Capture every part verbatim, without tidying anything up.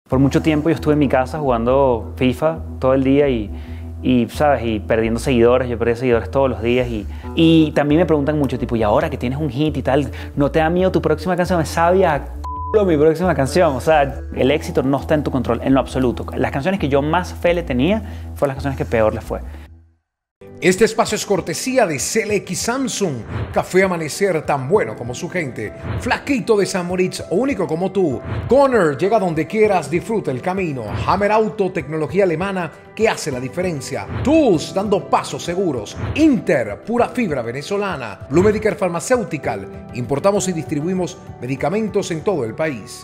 Por mucho tiempo yo estuve en mi casa jugando FIFA todo el día y, y ¿sabes? Y perdiendo seguidores, yo perdí seguidores todos los días y, y también me preguntan mucho, tipo, y ahora que tienes un hit y tal, ¿no te da miedo tu próxima canción? Me sabía mi próxima canción, o sea, el éxito no está en tu control en lo absoluto. Las canciones que yo más fe le tenía fueron las canciones que peor le fue. Este espacio es cortesía de C L X Samsung. Café Amanecer, tan bueno como su gente. Flaquito de San Moritz, único como tú. Conner, llega donde quieras, disfruta el camino. Hammer Auto, tecnología alemana que hace la diferencia. Tools, dando pasos seguros. Inter, pura fibra venezolana. Blue Medicare Pharmaceutical, importamos y distribuimos medicamentos en todo el país.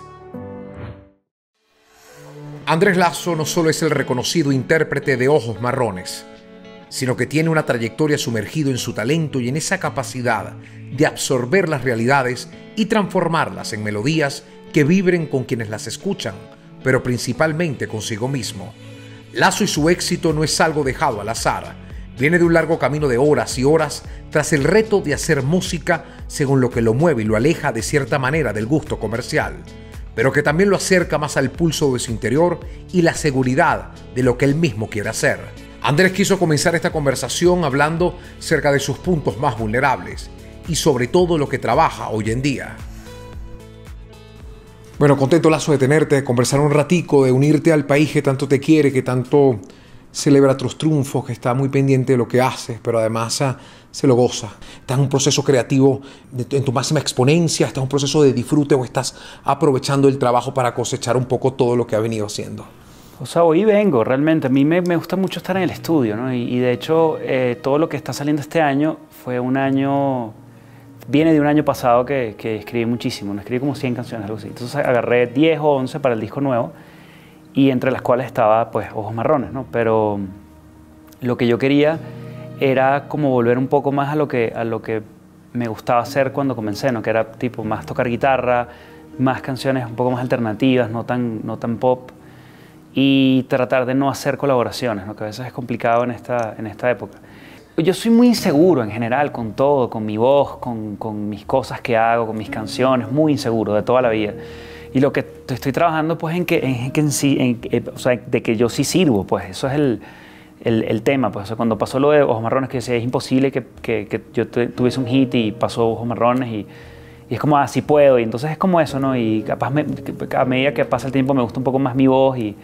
Andrés Lazo no solo es el reconocido intérprete de Ojos Marrones, sino que tiene una trayectoria sumergido en su talento y en esa capacidad de absorber las realidades y transformarlas en melodías que vibren con quienes las escuchan, pero principalmente consigo mismo. Lazo y su éxito no es algo dejado al azar. Viene de un largo camino de horas y horas tras el reto de hacer música según lo que lo mueve y lo aleja de cierta manera del gusto comercial, pero que también lo acerca más al pulso de su interior y la seguridad de lo que él mismo quiere hacer. Andrés quiso comenzar esta conversación hablando acerca de sus puntos más vulnerables y sobre todo lo que trabaja hoy en día. Bueno, contento, Lazo, de tenerte, de conversar un ratico, de unirte al país que tanto te quiere, que tanto celebra tus triunfos, que está muy pendiente de lo que haces, pero además ah, se lo goza. ¿Estás en un proceso creativo de, en tu máxima exponencia? ¿Estás en un proceso de disfrute o estás aprovechando el trabajo para cosechar un poco todo lo que ha venido haciendo? O sea, hoy vengo, realmente. A mí me, me gusta mucho estar en el estudio, ¿no? Y, y de hecho, eh, todo lo que está saliendo este año fue un año... Viene de un año pasado que, que escribí muchísimo, ¿no? Escribí como cien canciones, algo así. Entonces agarré diez o once para el disco nuevo, y entre las cuales estaba, pues, Ojos Marrones, ¿no? Pero lo que yo quería era como volver un poco más a lo que, a lo que me gustaba hacer cuando comencé, ¿no? Que era tipo más tocar guitarra, más canciones un poco más alternativas, no tan, no tan pop, y tratar de no hacer colaboraciones, ¿no? Que a veces es complicado en esta, en esta época. Yo soy muy inseguro en general con todo, con mi voz, con, con mis cosas que hago, con mis canciones, muy inseguro de toda la vida. Y lo que estoy trabajando pues en que, en que en sí, en, o sea, de que yo sí sirvo, pues eso es el, el, el tema. Pues. O sea, cuando pasó lo de Ojos Marrones, que decía, es imposible que, que, que yo tuviese un hit y pasó Ojos Marrones y, y es como, ah, sí puedo. Y entonces es como eso, ¿no? Y capaz me, a medida que pasa el tiempo me gusta un poco más mi voz y...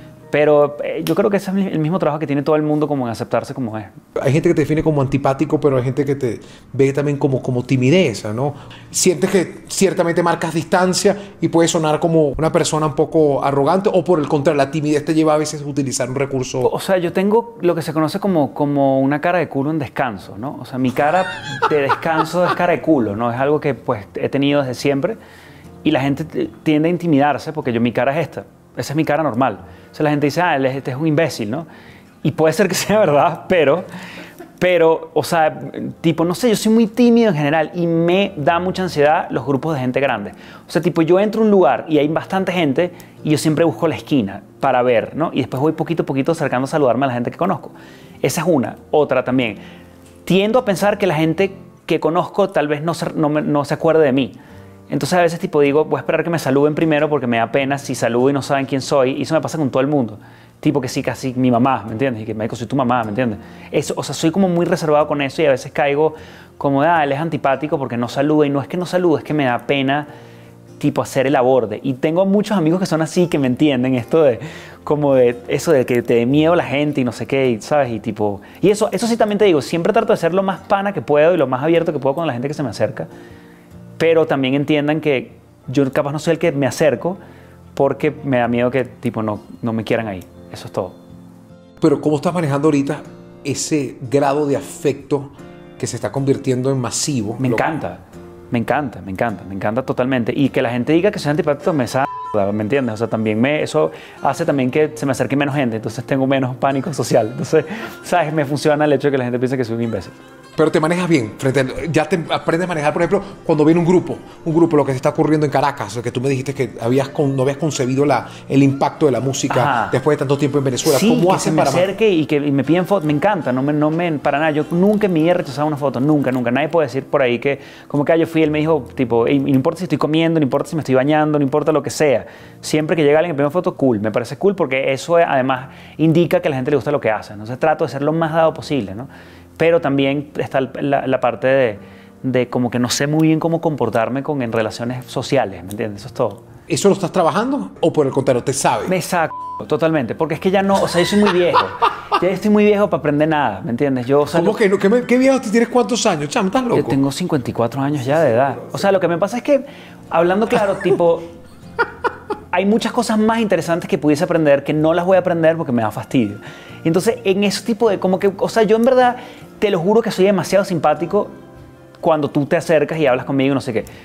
Pero eh, yo creo que ese es el mismo trabajo que tiene todo el mundo como en aceptarse como es. Hay gente que te define como antipático, pero hay gente que te ve también como, como timidez, ¿no? Sientes que ciertamente marcas distancia y puedes sonar como una persona un poco arrogante, o por el contrario, la timidez te lleva a veces a utilizar un recurso... O sea, yo tengo lo que se conoce como, como una cara de culo en descanso, ¿no? O sea, mi cara de descanso es cara de culo, ¿no? Es algo que pues he tenido desde siempre y la gente tiende a intimidarse porque yo, mi cara es esta. Esa es mi cara normal. O sea, la gente dice, ah, este es un imbécil, ¿no? Y puede ser que sea verdad, pero, pero, o sea, tipo, no sé, yo soy muy tímido en general y me da mucha ansiedad los grupos de gente grande. O sea, tipo, yo entro a un lugar y hay bastante gente y yo siempre busco la esquina para ver, ¿no? Y después voy poquito a poquito acercando a saludarme a la gente que conozco. Esa es una. Otra también. Tiendo a pensar que la gente que conozco tal vez no se, no, no se acuerde de mí. Entonces a veces tipo digo, voy a esperar que me saluden primero porque me da pena si saludo y no saben quién soy. Y eso me pasa con todo el mundo. Tipo que sí, casi mi mamá, ¿me entiendes? Y que me digo, soy tu mamá, ¿me entiendes? Eso, o sea, soy como muy reservado con eso y a veces caigo como, ah, él es antipático porque no saluda. Y no es que no salude, es que me da pena tipo hacer el aborde. Y tengo muchos amigos que son así, que me entienden esto de, como de eso de que te dé miedo la gente y no sé qué, ¿sabes? Y tipo, y eso, eso sí también te digo, siempre trato de ser lo más pana que puedo y lo más abierto que puedo con la gente que se me acerca. Pero también entiendan que yo capaz no soy el que me acerco porque me da miedo que tipo no, no me quieran ahí. Eso es todo. Pero ¿cómo estás manejando ahorita ese grado de afecto que se está convirtiendo en masivo? Me encanta, me encanta, me encanta, me encanta totalmente. Y que la gente diga que soy antipático me sabe, ¿me entiendes? O sea, también me, eso hace también que se me acerque menos gente, entonces tengo menos pánico social. Entonces, ¿sabes? Me funciona el hecho de que la gente piense que soy un imbécil. Pero te manejas bien, frente a, ya te aprendes a manejar, por ejemplo, cuando viene un grupo, un grupo, lo que se está ocurriendo en Caracas, lo que tú me dijiste que habías con, no habías concebido la, el impacto de la música. Ajá. Después de tanto tiempo en Venezuela. Sí, ¿Cómo que hacen se me para acerque y que y me piden fotos, me encanta, no me, no me, para nada, yo nunca en mi vida he rechazado una foto, nunca, nunca, nadie puede decir por ahí que, como que ah, yo fui, él me dijo, tipo, no importa si estoy comiendo, no importa si me estoy bañando, no importa lo que sea, sea. Siempre que llega alguien en primera foto, cool. Me parece cool porque eso además indica que a la gente le gusta lo que hace. Entonces trato de ser lo más dado posible, ¿no? Pero también está la, la parte de, de como que no sé muy bien cómo comportarme con, en relaciones sociales, ¿me entiendes? Eso es todo. ¿Eso lo estás trabajando o por el contrario, te sabes? Me saco totalmente, porque es que ya no, o sea, yo soy muy viejo. Ya estoy muy viejo para aprender nada, ¿me entiendes? Yo, o sea, ¿Cómo lo, que no? ¿Qué, me- qué viejo tú tienes? ¿Cuántos años? Chamo, ¿estás loco? yo tengo cincuenta y cuatro años ya de edad. O sea, lo que me pasa es que, hablando claro, tipo, hay muchas cosas más interesantes que pudiese aprender que no las voy a aprender porque me da fastidio. Y entonces, en ese tipo de, como que, o sea, yo en verdad, te lo juro que soy demasiado simpático cuando tú te acercas y hablas conmigo y no sé qué.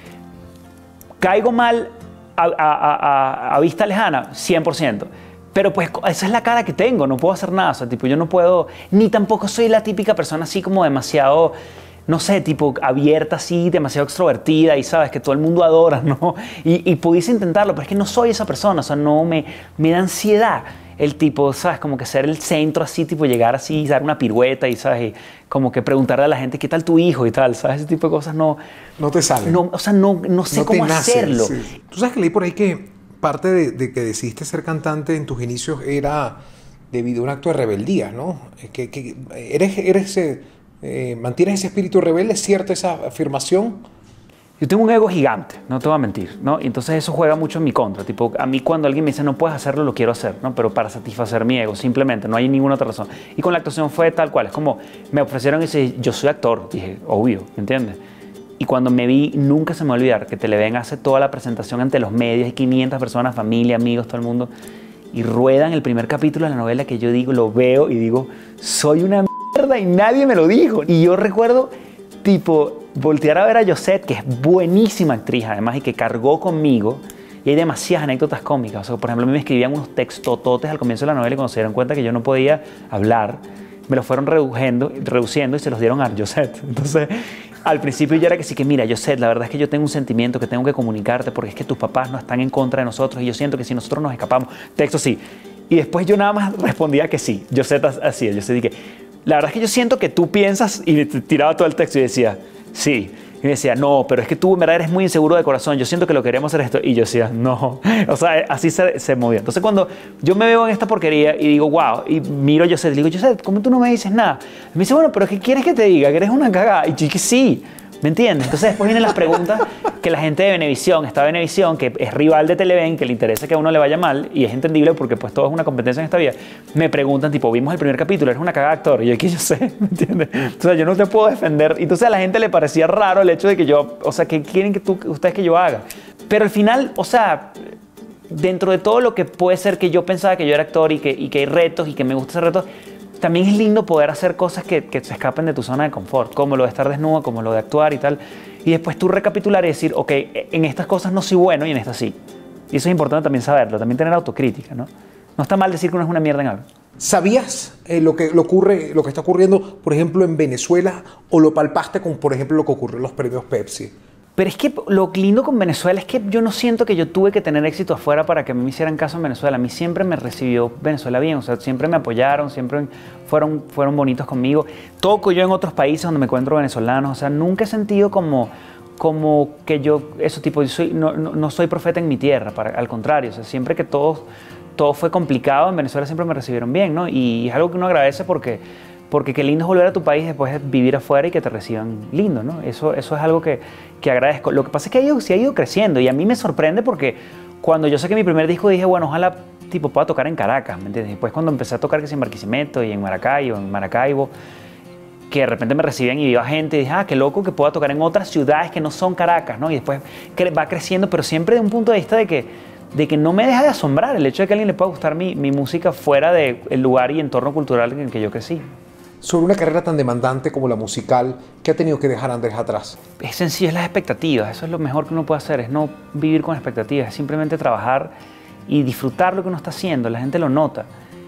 Caigo mal a, a- a- a vista lejana, cien por ciento. Pero pues esa es la cara que tengo, no puedo hacer nada. O sea, tipo, yo no puedo, ni tampoco soy la típica persona así como demasiado, no sé, tipo abierta así, demasiado extrovertida y sabes que todo el mundo adora, ¿no? Y, y pudiese intentarlo, pero es que no soy esa persona, o sea, no me, me da ansiedad el tipo, ¿sabes? Como que ser el centro así, tipo llegar así, dar una pirueta y, ¿sabes? Y como que preguntarle a la gente, ¿qué tal tu hijo? Y tal, ¿sabes? Ese tipo de cosas no... No te sale. No, o sea, no, no sé No te cómo nace, hacerlo. sí. Tú sabes que leí por ahí que parte de, de que decidiste ser cantante en tus inicios era debido a un acto de rebeldía, ¿no? Que, que eres, eres, eh, eh, mantienes ese espíritu rebelde, ¿es cierta esa afirmación? Yo tengo un ego gigante, no te voy a mentir, ¿no? Y entonces eso juega mucho en mi contra. Tipo, a mí cuando alguien me dice no puedes hacerlo, lo quiero hacer, ¿no? Pero para satisfacer mi ego, simplemente, no hay ninguna otra razón. Y con la actuación fue tal cual, es como me ofrecieron y dije, yo soy actor, dije, obvio, ¿me entiendes? Y cuando me vi, nunca se me va a olvidar que Televen hace toda la presentación ante los medios, y quinientas personas, familia, amigos, todo el mundo, y ruedan el primer capítulo de la novela que yo digo, lo veo y digo, soy una mierda y nadie me lo dijo. Y yo recuerdo, tipo, voltear a ver a Josette, que es buenísima actriz además y que cargó conmigo, y hay demasiadas anécdotas cómicas. O sea, por ejemplo, a mí me escribían unos textototes al comienzo de la novela y cuando se dieron cuenta que yo no podía hablar, me los fueron reduciendo, reduciendo y se los dieron a Josette. Entonces, al principio yo era que sí que, mira, Josette, la verdad es que yo tengo un sentimiento que tengo que comunicarte porque es que tus papás no están en contra de nosotros y yo siento que si nosotros nos escapamos, texto sí. Y después yo nada más respondía que sí. Josette hacía, Josette dije, la verdad es que yo siento que tú piensas, y tiraba todo el texto y decía, sí. Y me decía, no, pero es que tú en verdad eres muy inseguro de corazón, yo siento que lo queremos hacer esto. Y yo decía, no. O sea, así se, se movía. Entonces cuando yo me veo en esta porquería y digo, wow, y miro a Josette, le digo, Josette, ¿cómo tú no me dices nada? Y me dice, bueno, pero ¿qué quieres que te diga? Que eres una cagada. Y yo dije, sí. ¿Me entiendes? Entonces después vienen las preguntas que la gente de Venevisión, está Venevisión, que es rival de Televen, que le interesa que a uno le vaya mal, y es entendible porque pues todo es una competencia en esta vida, me preguntan tipo, vimos el primer capítulo, eres una cagada actor, y yo aquí yo sé, ¿me entiendes? O sea, yo no te puedo defender. Y entonces a la gente le parecía raro el hecho de que yo, o sea, ¿qué quieren que tú, ustedes que yo haga? Pero al final, o sea, dentro de todo lo que puede ser que yo pensaba que yo era actor y que, y que hay retos y que me gusta hacer retos, también es lindo poder hacer cosas que, que se escapen de tu zona de confort, como lo de estar desnudo, como lo de actuar y tal. Y después tú recapitular y decir, ok, en estas cosas no soy bueno y en estas sí. Y eso es importante también saberlo, también tener autocrítica, ¿no? No está mal decir que uno es una mierda en algo. ¿Sabías eh, lo, que, lo, ocurre, lo que está ocurriendo, por ejemplo, en Venezuela o lo palpaste con, por ejemplo, lo que ocurrió en los premios Pepsi? Pero es que lo lindo con Venezuela es que yo no siento que yo tuve que tener éxito afuera para que me hicieran caso en Venezuela. A mí siempre me recibió Venezuela bien, o sea, siempre me apoyaron, siempre fueron, fueron bonitos conmigo. Toco yo en otros países donde me encuentro venezolanos, o sea, nunca he sentido como, como que yo, eso tipo, yo soy, no, no, no soy profeta en mi tierra, para, al contrario, o sea, siempre que todo, todo fue complicado, en Venezuela siempre me recibieron bien, ¿no? Y es algo que uno agradece porque... Porque qué lindo es volver a tu país después de vivir afuera y que te reciban lindo, ¿no? Eso, eso es algo que, que agradezco. Lo que pasa es que ha ido, sí ha ido creciendo y a mí me sorprende porque cuando yo saqué mi primer disco dije, bueno, ojalá tipo, pueda tocar en Caracas, ¿me entiendes? Después cuando empecé a tocar que si en Barquisimeto y en Maracaibo, en Maracaibo, que de repente me recibían y iba gente y dije, ah, qué loco que pueda tocar en otras ciudades que no son Caracas, ¿no? Y después va creciendo, pero siempre de un punto de vista de que, de que no me deja de asombrar el hecho de que a alguien le pueda gustar mi, mi música fuera del lugar y entorno cultural en el que yo crecí. Sobre una carrera tan demandante como la musical, ¿qué ha tenido que dejar Andrés atrás? Es sencillo, es las expectativas. Eso es lo mejor que uno puede hacer, es no vivir con expectativas, es simplemente trabajar y disfrutar lo que uno está haciendo. La gente lo nota.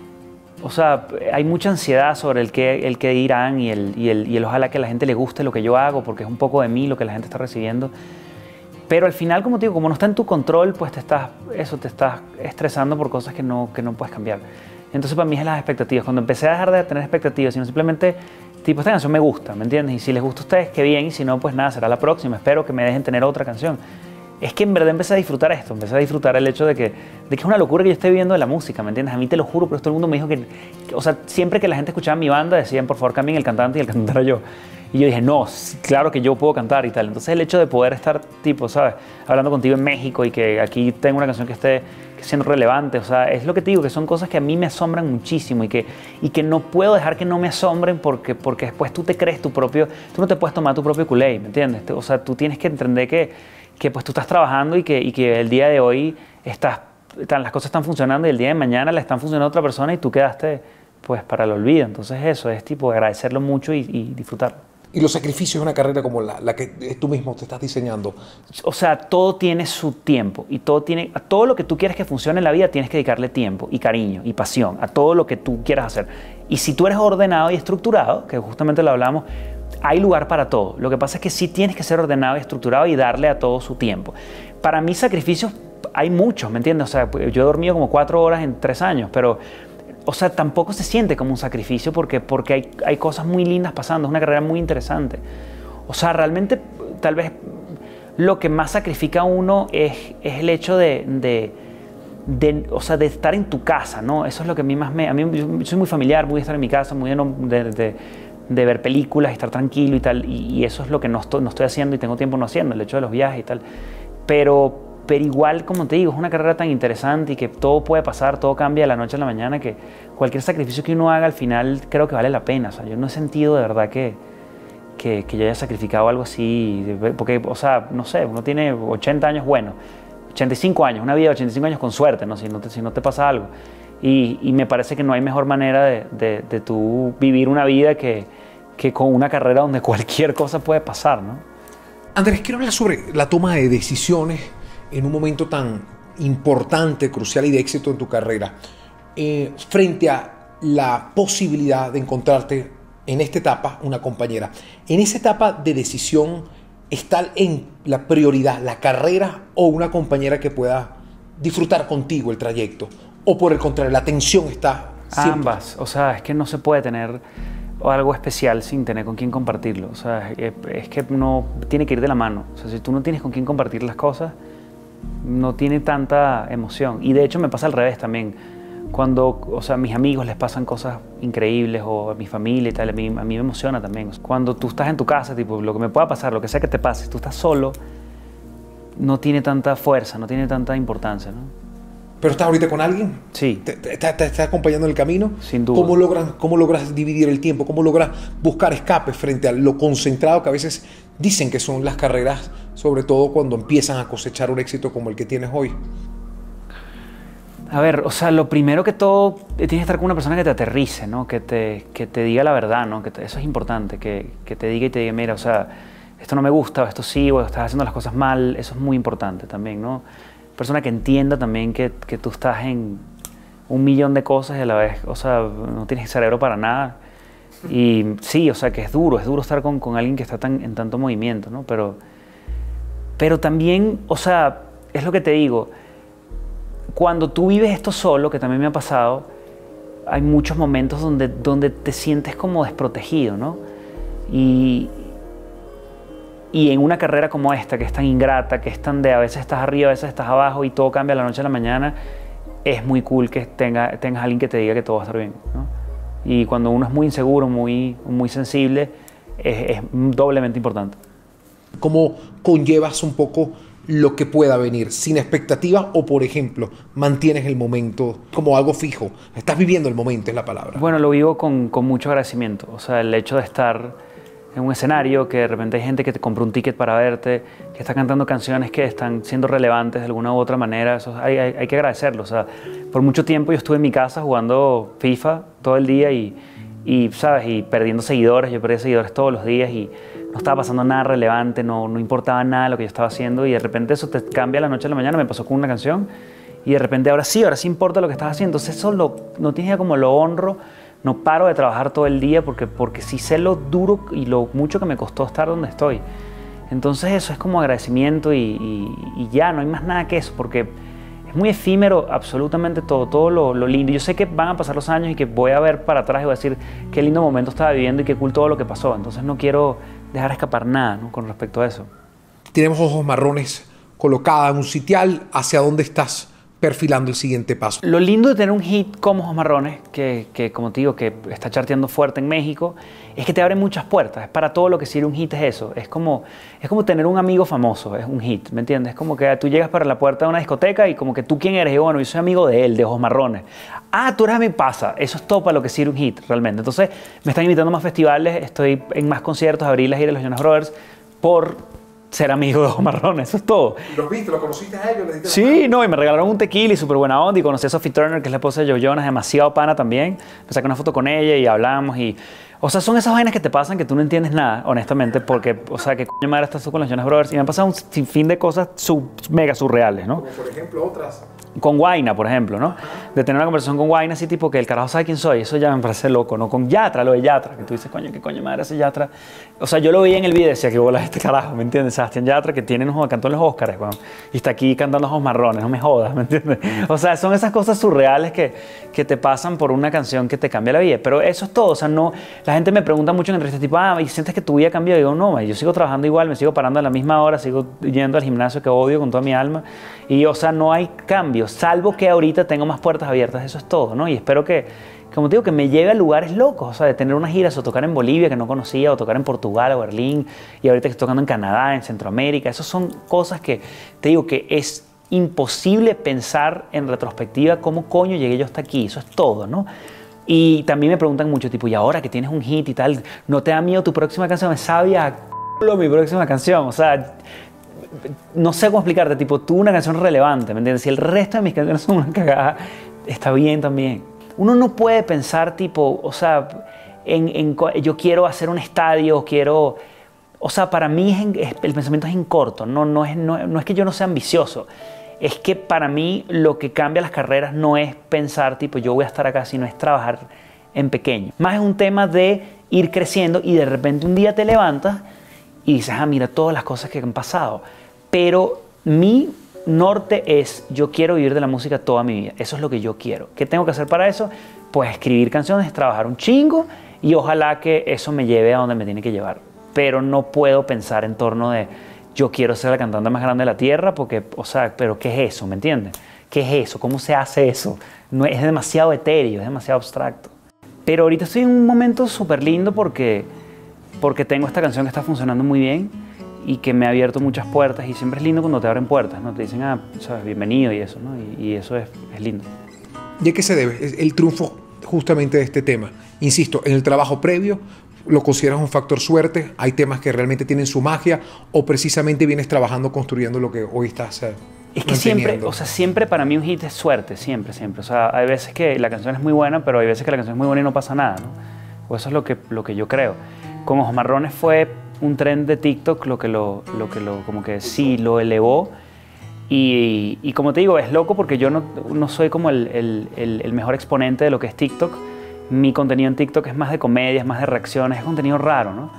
O sea, hay mucha ansiedad sobre el que, el que dirán y el, y, el, y el ojalá que a la gente le guste lo que yo hago, porque es un poco de mí lo que la gente está recibiendo. Pero al final, como te digo, como no está en tu control, pues te estás, eso, te estás estresando por cosas que no, que no puedes cambiar. Entonces para mí es las expectativas. Cuando empecé a dejar de tener expectativas, sino simplemente, tipo, esta canción me gusta, ¿me entiendes? Y si les gusta a ustedes, qué bien, y si no, pues nada, será la próxima. Espero que me dejen tener otra canción. es que en verdad empecé a disfrutar esto, empecé a disfrutar el hecho de que, de que es una locura que yo esté viviendo de la música, ¿me entiendes? A mí te lo juro, pero todo el mundo me dijo que, que, o sea, siempre que la gente escuchaba mi banda decían, por favor, cambien el cantante y el cantante era yo. Y yo dije, no, claro que yo puedo cantar y tal. Entonces el hecho de poder estar, tipo, ¿sabes? Hablando contigo en México y que aquí tengo una canción que esté siendo relevante, o sea, es lo que te digo, que son cosas que a mí me asombran muchísimo y que, y que no puedo dejar que no me asombren porque, porque después tú te crees tu propio, tú no te puedes tomar tu propio Kool-Aid, ¿me entiendes? O sea, tú tienes que entender que, que pues tú estás trabajando y que, y que el día de hoy estás, las cosas están funcionando y el día de mañana le están funcionando a otra persona y tú quedaste pues para el olvido. Entonces eso es tipo agradecerlo mucho y, y disfrutarlo. Y los sacrificios de una carrera como la, la que tú mismo te estás diseñando. O sea, todo tiene su tiempo y todo tiene, a todo lo que tú quieres que funcione en la vida tienes que dedicarle tiempo y cariño y pasión a todo lo que tú quieras hacer. Y si tú eres ordenado y estructurado, que justamente lo hablamos, hay lugar para todo. Lo que pasa es que sí tienes que ser ordenado y estructurado y darle a todo su tiempo. Para mí sacrificios hay muchos, ¿me entiendes? O sea, yo he dormido como cuatro horas en tres años, pero... O sea, tampoco se siente como un sacrificio porque, porque hay, hay cosas muy lindas pasando, es una carrera muy interesante. O sea, realmente tal vez lo que más sacrifica a uno es, es el hecho de, de, de, o sea, de estar en tu casa, ¿no? Eso es lo que a mí más me... A mí yo soy muy familiar, muy de estar en mi casa, muy de, de, de, de ver películas, estar tranquilo y tal, y, y eso es lo que no estoy, no estoy haciendo y tengo tiempo no haciendo, el hecho de los viajes y tal. Pero... Pero igual, como te digo, es una carrera tan interesante y que todo puede pasar, todo cambia de la noche a la mañana, que cualquier sacrificio que uno haga al final creo que vale la pena. O sea, yo no he sentido de verdad que, que, que yo haya sacrificado algo así, porque, o sea, no sé, uno tiene ochenta años, bueno, ochenta y cinco años, una vida de ochenta y cinco años con suerte, ¿no? Si no te, si no te pasa algo. Y, y me parece que no hay mejor manera de, de, de tú vivir una vida que, que con una carrera donde cualquier cosa puede pasar, ¿no? Andrés, quiero hablar sobre la toma de decisiones en un momento tan importante, crucial y de éxito en tu carrera, eh, frente a la posibilidad de encontrarte en esta etapa una compañera. En esa etapa de decisión, ¿está en la prioridad la carrera o una compañera que pueda disfrutar contigo el trayecto? ¿O por el contrario, la tensión está siempre? Ambas. O sea, es que no se puede tener algo especial sin tener con quién compartirlo. O sea, es, es que no tiene que ir de la mano. O sea, si tú no tienes con quién compartir las cosas, no tiene tanta emoción. Y de hecho me pasa al revés también. Cuando, o sea, a mis amigos les pasan cosas increíbles o a mi familia y tal, a mí, a mí me emociona también. Cuando tú estás en tu casa, tipo, lo que me pueda pasar, lo que sea que te pase, si tú estás solo, no tiene tanta fuerza, no tiene tanta importancia, ¿no? ¿Pero estás ahorita con alguien? Sí. ¿Te, te, te, te está acompañando en el camino? Sin duda. ¿Cómo logras, ¿Cómo logras dividir el tiempo? ¿Cómo logras buscar escape frente a lo concentrado que a veces dicen que son las carreras, sobre todo cuando empiezan a cosechar un éxito como el que tienes hoy? A ver, o sea, lo primero que todo, tienes que estar con una persona que te aterrice, ¿no? Que te, que te diga la verdad, ¿no? Que te, eso es importante, que, que te diga y te diga, mira, o sea, esto no me gusta, o esto sí, o estás haciendo las cosas mal, eso es muy importante también, ¿no? Persona que entienda también que, que tú estás en un millón de cosas y a la vez, o sea, no tienes cerebro para nada. Y sí, o sea, que es duro, es duro estar con, con alguien que está tan, en tanto movimiento, ¿no? Pero, pero también, o sea, es lo que te digo, cuando tú vives esto solo, que también me ha pasado, hay muchos momentos donde, donde te sientes como desprotegido, ¿no? Y, y en una carrera como esta, que es tan ingrata, que es tan de a veces estás arriba, a veces estás abajo y todo cambia de la noche a la mañana, es muy cool que tenga, tengas a alguien que te diga que todo va a estar bien, ¿no? Y cuando uno es muy inseguro, muy, muy sensible, es, es doblemente importante. ¿Cómo conllevas un poco lo que pueda venir, sin expectativa o, por ejemplo, mantienes el momento como algo fijo? Estás viviendo el momento, es la palabra. Bueno, lo vivo con, con mucho agradecimiento. O sea, el hecho de estar en un escenario, que de repente hay gente que te compra un ticket para verte, que está cantando canciones que están siendo relevantes de alguna u otra manera, eso hay, hay, hay que agradecerlo. O sea, por mucho tiempo yo estuve en mi casa jugando FIFA todo el día y, y, ¿sabes? Y perdiendo seguidores, yo perdía seguidores todos los días y no estaba pasando nada relevante, no, no importaba nada lo que yo estaba haciendo y de repente eso te cambia la noche a la mañana. Me pasó con una canción y de repente ahora sí, ahora sí importa lo que estás haciendo. Entonces eso lo, no tienes idea cómo lo honro. No paro de trabajar todo el día porque, porque sí sé lo duro y lo mucho que me costó estar donde estoy. Entonces eso es como agradecimiento y, y, y ya, no hay más nada que eso, porque es muy efímero absolutamente todo, todo lo, lo lindo. Yo sé que van a pasar los años y que voy a ver para atrás y voy a decir qué lindo momento estaba viviendo y qué cool todo lo que pasó. Entonces no quiero dejar escapar nada, ¿no? Con respecto a eso. Tenemos Ojos Marrones colocada en un sitial, ¿hacia dónde estás perfilando el siguiente paso? Lo lindo de tener un hit como Ojos Marrones, que, que como te digo, que está charteando fuerte en México, es que te abre muchas puertas. Es para todo lo que sirve un hit es eso. Es como, es como tener un amigo famoso, es un hit, ¿me entiendes? Es como que tú llegas para la puerta de una discoteca y como que tú quién eres, y bueno, yo soy amigo de él, de Ojos Marrones. Ah, tú eres mi pasa. Eso es todo para lo que sirve un hit, realmente. Entonces, me están invitando a más festivales, estoy en más conciertos, abrir las giras de los Jonas Brothers por ser amigo de Ojos Marrones, eso es todo. ¿Los viste? ¿Los conociste a ellos? ¿Les sí, no, y me regalaron un tequila y súper buena onda, y conocí a Sophie Turner, que es la esposa de Joe Jonas, demasiado pana también. Me saqué una foto con ella y hablamos y... O sea, son esas vainas que te pasan que tú no entiendes nada, honestamente, porque, o sea, que coño madre estás tú con los Jonas Brothers, y me han pasado un sinfín de cosas sub, mega surreales, ¿no? Como por ejemplo otras... Con Guayna, por ejemplo, ¿no? De tener una conversación con Guayna así tipo que el carajo sabe quién soy, eso ya me parece loco, ¿no? Con Yatra, lo de Yatra, que tú dices, coño, ¿qué coño madre ese Yatra? O sea, yo lo veía en el video y decía, que bola este carajo, ¿me entiendes? Sebastián Yatra, que tiene, nos cantó en los Óscares, weón, y está aquí cantando Ojos Marrones, no me jodas, ¿me entiendes? O sea, son esas cosas surreales que, que te pasan por una canción que te cambia la vida, pero eso es todo, o sea, no... La gente me pregunta mucho en entrevistas tipo, ah, ¿y sientes que tu vida cambió? Y digo, no, yo sigo trabajando igual, me sigo parando a la misma hora, sigo yendo al gimnasio que odio con toda mi alma, y, o sea, no hay cambio, salvo que ahorita tengo más puertas abiertas, eso es todo, ¿no? Y espero que, como te digo, que me lleve a lugares locos, o sea, de tener unas giras o tocar en Bolivia que no conocía, o tocar en Portugal o Berlín, y ahorita que estoy tocando en Canadá, en Centroamérica, esas son cosas que, te digo, que es imposible pensar en retrospectiva cómo coño llegué yo hasta aquí, eso es todo, ¿no? Y también me preguntan mucho, tipo, y ahora que tienes un hit y tal, ¿no te da miedo tu próxima canción? Me sabía a c***lo mi próxima canción, o sea... No sé cómo explicarte, tipo, tú una canción relevante, ¿me entiendes? Si el resto de mis canciones son una cagada, está bien también. Uno no puede pensar, tipo, o sea, en, en, yo quiero hacer un estadio, quiero... O sea, para mí es en, es, el pensamiento es en corto, no, no, es, no, no es que yo no sea ambicioso, es que para mí lo que cambia las carreras no es pensar, tipo, yo voy a estar acá, sino es trabajar en pequeño. Más es un tema de ir creciendo y de repente un día te levantas y dices, ah, mira todas las cosas que han pasado. Pero mi norte es, yo quiero vivir de la música toda mi vida. Eso es lo que yo quiero. ¿Qué tengo que hacer para eso? Pues escribir canciones, trabajar un chingo y ojalá que eso me lleve a donde me tiene que llevar. Pero no puedo pensar en torno de, yo quiero ser la cantante más grande de la tierra porque, o sea, pero ¿qué es eso? ¿Me entiendes? ¿Qué es eso? ¿Cómo se hace eso? No, es demasiado etéreo, es demasiado abstracto. Pero ahorita estoy en un momento súper lindo porque, porque tengo esta canción que está funcionando muy bien y que me ha abierto muchas puertas, y siempre es lindo cuando te abren puertas, ¿no? Te dicen, ah, sabes, bienvenido y eso, ¿no? Y, y eso es, es lindo. ¿Y a qué se debe el triunfo justamente de este tema? Insisto, en el trabajo previo, ¿lo consideras un factor suerte? ¿Hay temas que realmente tienen su magia? ¿O precisamente vienes trabajando, construyendo lo que hoy estás eh, Es que siempre, o sea, siempre para mí un hit es suerte, siempre, siempre. O sea, hay veces que la canción es muy buena, pero hay veces que la canción es muy buena y no pasa nada, ¿no? O eso es lo que, lo que yo creo. Con Ojos Marrones fue un trend de TikTok lo que lo, lo que lo, como que sí lo elevó. Y, y como te digo, es loco porque yo no, no soy como el, el, el, el mejor exponente de lo que es TikTok. Mi contenido en TikTok es más de comedia, es más de reacciones, es contenido raro, ¿no?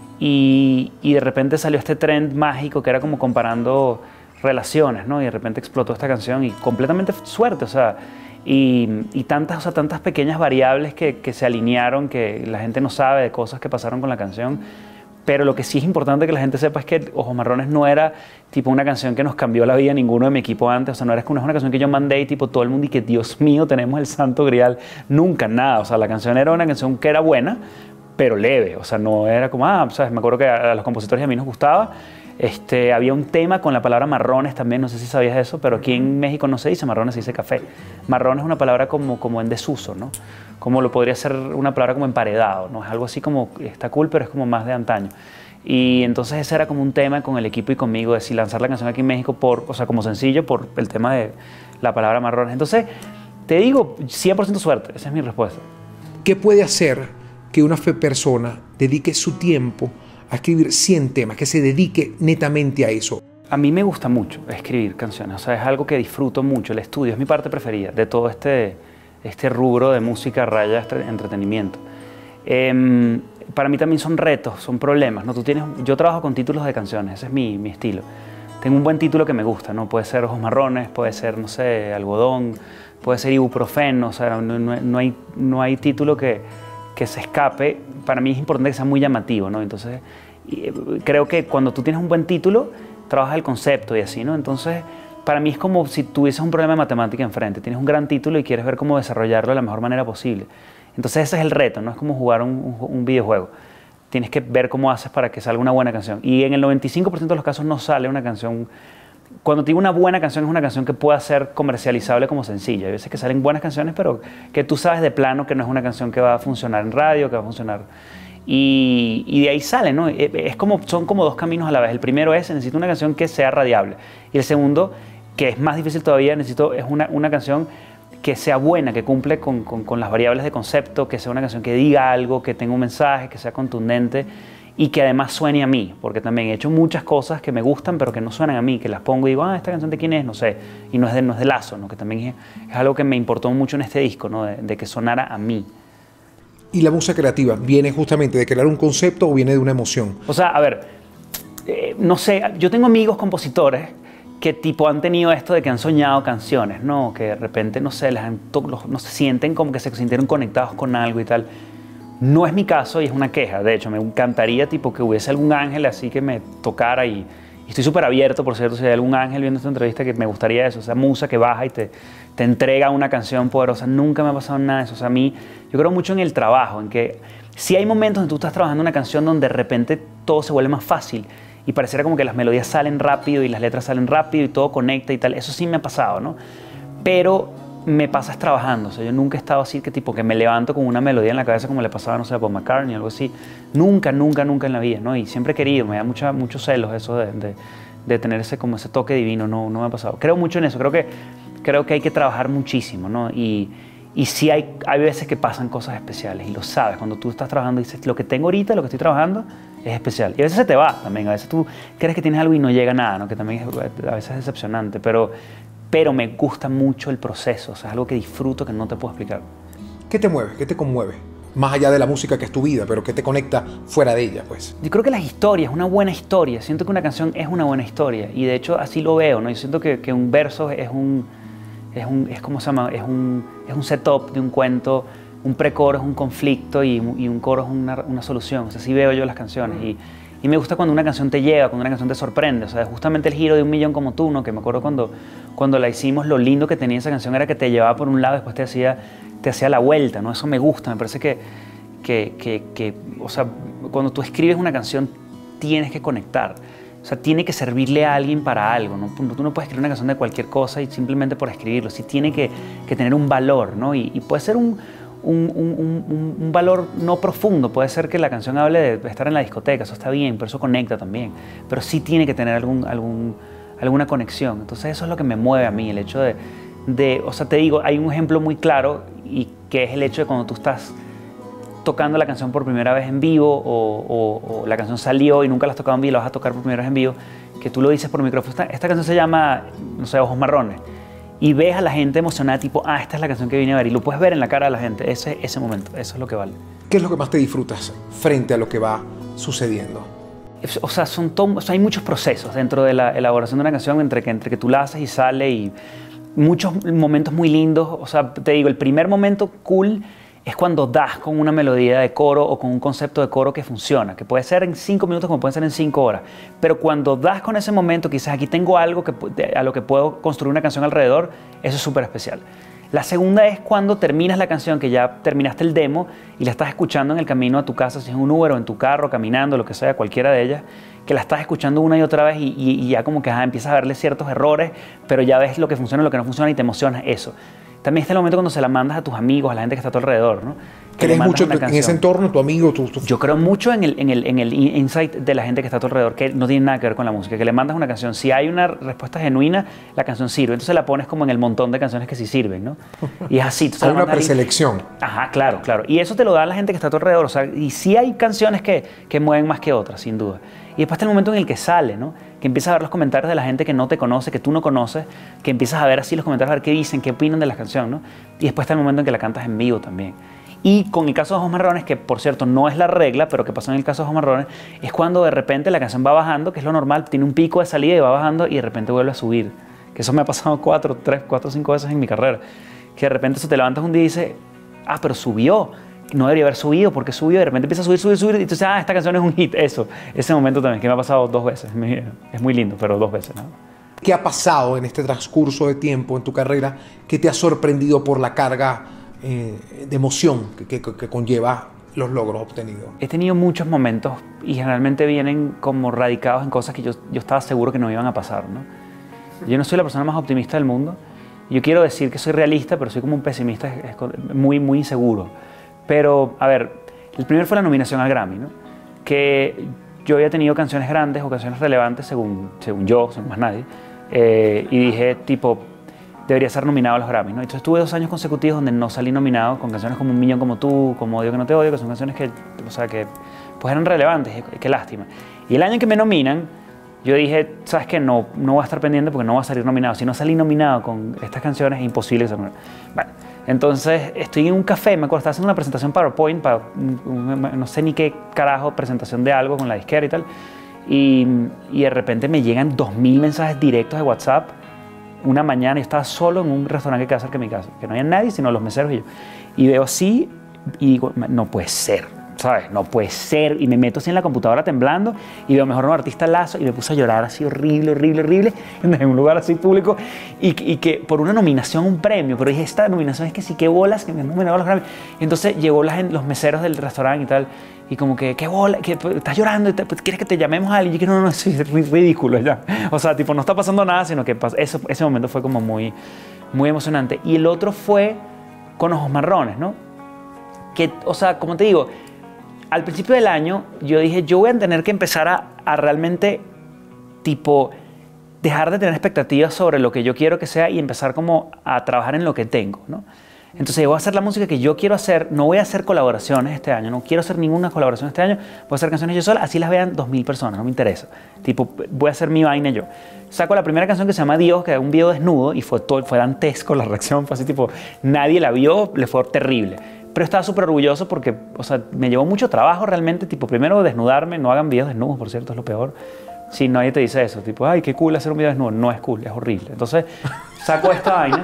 Y, y de repente salió este trend mágico que era como comparando relaciones, ¿no? Y de repente explotó esta canción y completamente suerte, o sea, y, y tantas, o sea, tantas pequeñas variables que, que se alinearon, que la gente no sabe de cosas que pasaron con la canción. Pero lo que sí es importante que la gente sepa es que Ojos Marrones no era tipo una canción que nos cambió la vida a ninguno de mi equipo antes. O sea, no era una canción que yo mandé y tipo todo el mundo y que Dios mío, tenemos el santo grial. Nunca, nada. O sea, la canción era una canción que era buena, pero leve. O sea, no era como, ah, ¿sabes? Me acuerdo que a los compositores y a mí nos gustaba. Este, había un tema con la palabra marrones también, no sé si sabías eso, pero aquí en México no se dice marrones, se dice café. Marrón es una palabra como, como en desuso, ¿no? Como lo podría ser una palabra como emparedado, ¿no? Es algo así como, está cool, pero es como más de antaño. Y entonces ese era como un tema con el equipo y conmigo, de si lanzar la canción aquí en México, por, o sea, como sencillo, por el tema de la palabra marrones. Entonces, te digo, cien por ciento suerte, esa es mi respuesta. ¿Qué puede hacer que una persona dedique su tiempo a escribir cien temas, que se dedique netamente a eso? A mí me gusta mucho escribir canciones, o sea, es algo que disfruto mucho, el estudio es mi parte preferida de todo este, este rubro de música, raya, entretenimiento. Eh, para mí también son retos, son problemas, ¿no? Tú tienes, yo trabajo con títulos de canciones, ese es mi, mi estilo. Tengo un buen título que me gusta, ¿no? Puede ser Ojos Marrones, puede ser, no sé, Algodón, puede ser Ibuprofeno, o sea, no, no, no, hay, no hay título que, que se escape. Para mí es importante que sea muy llamativo, ¿no? Entonces, creo que cuando tú tienes un buen título, trabajas el concepto y así, ¿no? Entonces, para mí es como si tuvieses un problema de matemática enfrente. Tienes un gran título y quieres ver cómo desarrollarlo de la mejor manera posible. Entonces ese es el reto, no es como jugar un, un, un videojuego. Tienes que ver cómo haces para que salga una buena canción. Y en el noventa y cinco por ciento de los casos no sale una canción. Cuando te digo una buena canción, es una canción que pueda ser comercializable como sencilla. Hay veces que salen buenas canciones, pero que tú sabes de plano que no es una canción que va a funcionar en radio, que va a funcionar. Y, y de ahí sale, ¿no? Es como, son como dos caminos a la vez. El primero es, necesito una canción que sea radiable. Y el segundo, que es más difícil todavía, necesito es una, una canción que sea buena, que cumple con, con, con las variables de concepto, que sea una canción que diga algo, que tenga un mensaje, que sea contundente y que además suene a mí, porque también he hecho muchas cosas que me gustan pero que no suenan a mí, que las pongo y digo, ah, ¿esta canción de quién es? No sé, y no es de, no es de Lazo, ¿no? Que también es, es algo que me importó mucho en este disco, ¿no? de, de que sonara a mí. ¿Y la música creativa viene justamente de crear un concepto o viene de una emoción? O sea, a ver, eh, no sé, yo tengo amigos compositores que tipo han tenido esto de que han soñado canciones, ¿no? Que de repente, no sé, les han no se sienten como que se sintieron conectados con algo y tal. No es mi caso y es una queja. De hecho, me encantaría tipo que hubiese algún ángel así que me tocara y, y estoy súper abierto, por cierto, si hay algún ángel viendo esta entrevista que me gustaría eso, o sea, musa que baja y te, te entrega una canción poderosa. Nunca me ha pasado nada de eso. O sea, a mí, yo creo mucho en el trabajo, en que si hay momentos donde tú estás trabajando una canción donde de repente todo se vuelve más fácil y pareciera como que las melodías salen rápido y las letras salen rápido y todo conecta y tal. Eso sí me ha pasado, ¿no? Pero me pasa es trabajando. O sea, yo nunca he estado así que tipo que me levanto con una melodía en la cabeza como le pasaba, no sé, a Paul McCartney o algo así. Nunca, nunca, nunca en la vida, ¿no? Y siempre he querido, me da mucha, muchos celos eso de, de, de tener ese, como ese toque divino. No, no me ha pasado. Creo mucho en eso. Creo que, creo que hay que trabajar muchísimo, ¿no? Y, y sí hay, hay veces que pasan cosas especiales y lo sabes. Cuando tú estás trabajando y dices, lo que tengo ahorita, lo que estoy trabajando, es especial. Y a veces se te va también, a veces tú crees que tienes algo y no llega nada, ¿no? Que también es, a veces es decepcionante, pero, pero me gusta mucho el proceso, o sea, es algo que disfruto que no te puedo explicar. ¿Qué te mueve? ¿Qué te conmueve? Más allá de la música que es tu vida, pero ¿qué te conecta fuera de ella, pues? Yo creo que las historias, una buena historia, siento que una canción es una buena historia y de hecho así lo veo, ¿no? Yo siento que, que un verso es un, es un, es como se llama, es un, es un setup de un cuento. Un precoro es un conflicto y, y un coro es una, una solución. O sea, así veo yo las canciones. Y, y me gusta cuando una canción te llega, cuando una canción te sorprende. O sea, justamente el giro de Un Millón Como Tú, ¿no? Que me acuerdo cuando, cuando la hicimos, lo lindo que tenía esa canción era que te llevaba por un lado y después te hacía, te hacía la vuelta, ¿no? Eso me gusta. Me parece que, que, que, que, o sea, cuando tú escribes una canción tienes que conectar. O sea, tiene que servirle a alguien para algo, ¿no? Tú no puedes escribir una canción de cualquier cosa y simplemente por escribirlo. Sí tiene que, que tener un valor, ¿no? Y, y puede ser un... Un, un, un, un valor no profundo, puede ser que la canción hable de estar en la discoteca, eso está bien, pero eso conecta también, pero sí tiene que tener algún, algún, alguna conexión. Entonces eso es lo que me mueve a mí, el hecho de, de, o sea, te digo, hay un ejemplo muy claro y que es el hecho de cuando tú estás tocando la canción por primera vez en vivo o, o, o la canción salió y nunca la has tocado en vivo y la vas a tocar por primera vez en vivo, que tú lo dices por micrófono, esta, esta canción se llama, no sé, Ojos Marrones. Y ves a la gente emocionada, tipo, ah, esta es la canción que vine a ver. Y lo puedes ver en la cara de la gente, ese, ese momento, eso es lo que vale. ¿Qué es lo que más te disfrutas frente a lo que va sucediendo? O sea, son o sea, hay muchos procesos dentro de la elaboración de una canción, entre que, entre que tú la haces y sale, y muchos momentos muy lindos. O sea, te digo, el primer momento cool es cuando das con una melodía de coro o con un concepto de coro que funciona, que puede ser en cinco minutos como puede ser en cinco horas, pero cuando das con ese momento, quizás aquí tengo algo que, a lo que puedo construir una canción alrededor, eso es súper especial. La segunda es cuando terminas la canción, que ya terminaste el demo y la estás escuchando en el camino a tu casa, si es un Uber o en tu carro, caminando, lo que sea, cualquiera de ellas, que la estás escuchando una y otra vez y, y, y ya como que ajá, empiezas a verle ciertos errores, pero ya ves lo que funciona y lo que no funciona y te emocionas eso. También está el momento cuando se la mandas a tus amigos, a la gente que está a tu alrededor, ¿no? ¿Crees mucho en ese entorno, tu amigo? Tu, tu... Yo creo mucho en el, en, el, en el insight de la gente que está a tu alrededor, que no tiene nada que ver con la música, que le mandas una canción. Si hay una respuesta genuina, la canción sirve. Entonces la pones como en el montón de canciones que sí sirven, ¿no? Y es así. Hay una preselección. Y... Ajá, claro, claro. Y eso te lo da la gente que está a tu alrededor. O sea, y sí hay canciones que, que mueven más que otras, sin duda. Y después está el momento en el que sale, ¿no? Que empiezas a ver los comentarios de la gente que no te conoce, que tú no conoces, que empiezas a ver así los comentarios, a ver qué dicen, qué opinan de la canción, ¿no? Y después está el momento en que la cantas en vivo también. Y con el caso de Ojos Marrones, que por cierto no es la regla, pero que pasó en el caso de Ojos Marrones, es cuando de repente la canción va bajando, que es lo normal, tiene un pico de salida y va bajando y de repente vuelve a subir. Que eso me ha pasado cuatro, tres, cuatro, cinco veces en mi carrera. Que de repente eso te levantas un día y dices, ah, pero subió. no debería haber subido, porque subió, de repente empieza a subir, subir, subir, y entonces, ah, esta canción es un hit, eso, ese momento también, que me ha pasado dos veces, es muy lindo, pero dos veces, ¿no? ¿Qué ha pasado en este transcurso de tiempo en tu carrera que te ha sorprendido por la carga eh, de emoción que, que, que conlleva los logros obtenidos? He tenido muchos momentos y generalmente vienen como radicados en cosas que yo, yo estaba seguro que no iban a pasar, ¿no? Yo no soy la persona más optimista del mundo. Yo quiero decir que soy realista, pero soy como un pesimista muy, muy inseguro. Pero, a ver, el primero fue la nominación al Grammy, ¿no? Que yo había tenido canciones grandes o canciones relevantes, según, según yo, según más nadie, eh, y dije, tipo, debería ser nominado a los Grammys, ¿no? Entonces tuve dos años consecutivos donde no salí nominado con canciones como Un Millón como Tú, como Odio que no te odio, que son canciones que, o sea, que pues eran relevantes, qué lástima. Y el año en que me nominan, yo dije, ¿sabes qué? No, no voy a estar pendiente porque no voy a salir nominado. Si no salí nominado con estas canciones, es imposible que se nominado. Bueno, entonces estoy en un café, me acuerdo, estaba haciendo una presentación PowerPoint, para, no sé ni qué carajo, presentación de algo con la disquera y tal, y, y de repente me llegan dos mil mensajes directos de WhatsApp. Una mañana yo estaba solo en un restaurante que queda cerca de mi casa, que no había nadie sino los meseros y yo. Y veo así y digo, no puede ser, ¿sabes? No puede ser. Y me meto así en la computadora temblando y veo Mejor Nuevo Artista Lazo y me puse a llorar así horrible, horrible, horrible en un lugar así público y, y que por una nominación, un premio. Pero dije, esta nominación es que sí, qué bolas, que me han nominado a los Grammy. Y entonces llegó la gente, los meseros del restaurante y tal. Y como que, qué bola, que estás llorando, ¿quieres que te llamemos a alguien? Y yo que no, no, no, es ridículo ya. O sea, tipo, no está pasando nada, sino que eso, ese momento fue como muy, muy emocionante. Y el otro fue con Ojos Marrones, ¿no? Que, o sea, como te digo, al principio del año yo dije, yo voy a tener que empezar a, a realmente, tipo, dejar de tener expectativas sobre lo que yo quiero que sea y empezar como a trabajar en lo que tengo, ¿no? Entonces yo voy a hacer la música que yo quiero hacer, no voy a hacer colaboraciones este año, no quiero hacer ninguna colaboración este año, voy a hacer canciones yo sola, así las vean dos mil personas, no me interesa. Tipo, voy a hacer mi vaina yo. Saco la primera canción que se llama Dios, que es un video desnudo, y fue, todo, fue dantesco la reacción, fue así tipo, nadie la vio, le fue terrible. Pero estaba súper orgulloso porque, o sea, me llevó mucho trabajo realmente, tipo, primero desnudarme, no hagan videos desnudos, por cierto, es lo peor. Si nadie te dice eso, tipo, ay, qué cool hacer un video desnudo, no es cool, es horrible. Entonces, saco esta vaina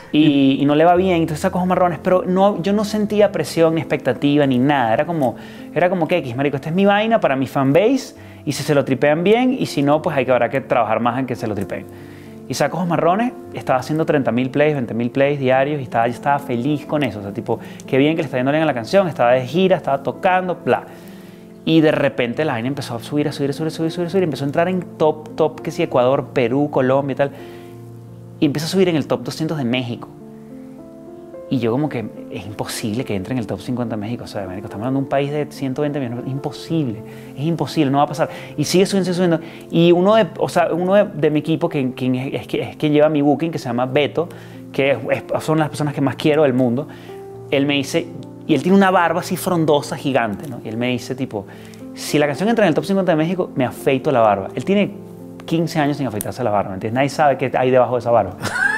y, y no le va bien, entonces saco Ojos Marrones, pero no, yo no sentía presión, ni expectativa, ni nada. Era como, era como que X, marico, esta es mi vaina para mi fanbase y si se lo tripean bien y si no, pues hay que, habrá que trabajar más en que se lo tripeen. Y saco Ojos Marrones, estaba haciendo treinta mil plays, veinte mil plays diarios y estaba, yo estaba feliz con eso. O sea, tipo, qué bien que le está yendo bien a la canción, estaba de gira, estaba tocando, bla. Y de repente la vaina empezó a subir, a subir, a subir, a subir, a subir, a subir. Empezó a entrar en top, top, que sí, Ecuador, Perú, Colombia y tal. Y empezó a subir en el top doscientos de México. Y yo como que es imposible que entre en el top cincuenta de México. O sea, México, estamos hablando de un país de ciento veinte millones. Es imposible, es imposible, no va a pasar. Y sigue subiendo, sigue subiendo. Y uno de, o sea, uno de, de mi equipo, que, que es, que, es quien lleva mi booking, que se llama Beto, que es, es, son las personas que más quiero del mundo, él me dice... Y él tiene una barba así frondosa, gigante, ¿no? Y él me dice, tipo, si la canción entra en el top cincuenta de México, me afeito la barba. Él tiene quince años sin afeitarse la barba, ¿me entiendes? Nadie sabe qué hay debajo de esa barba.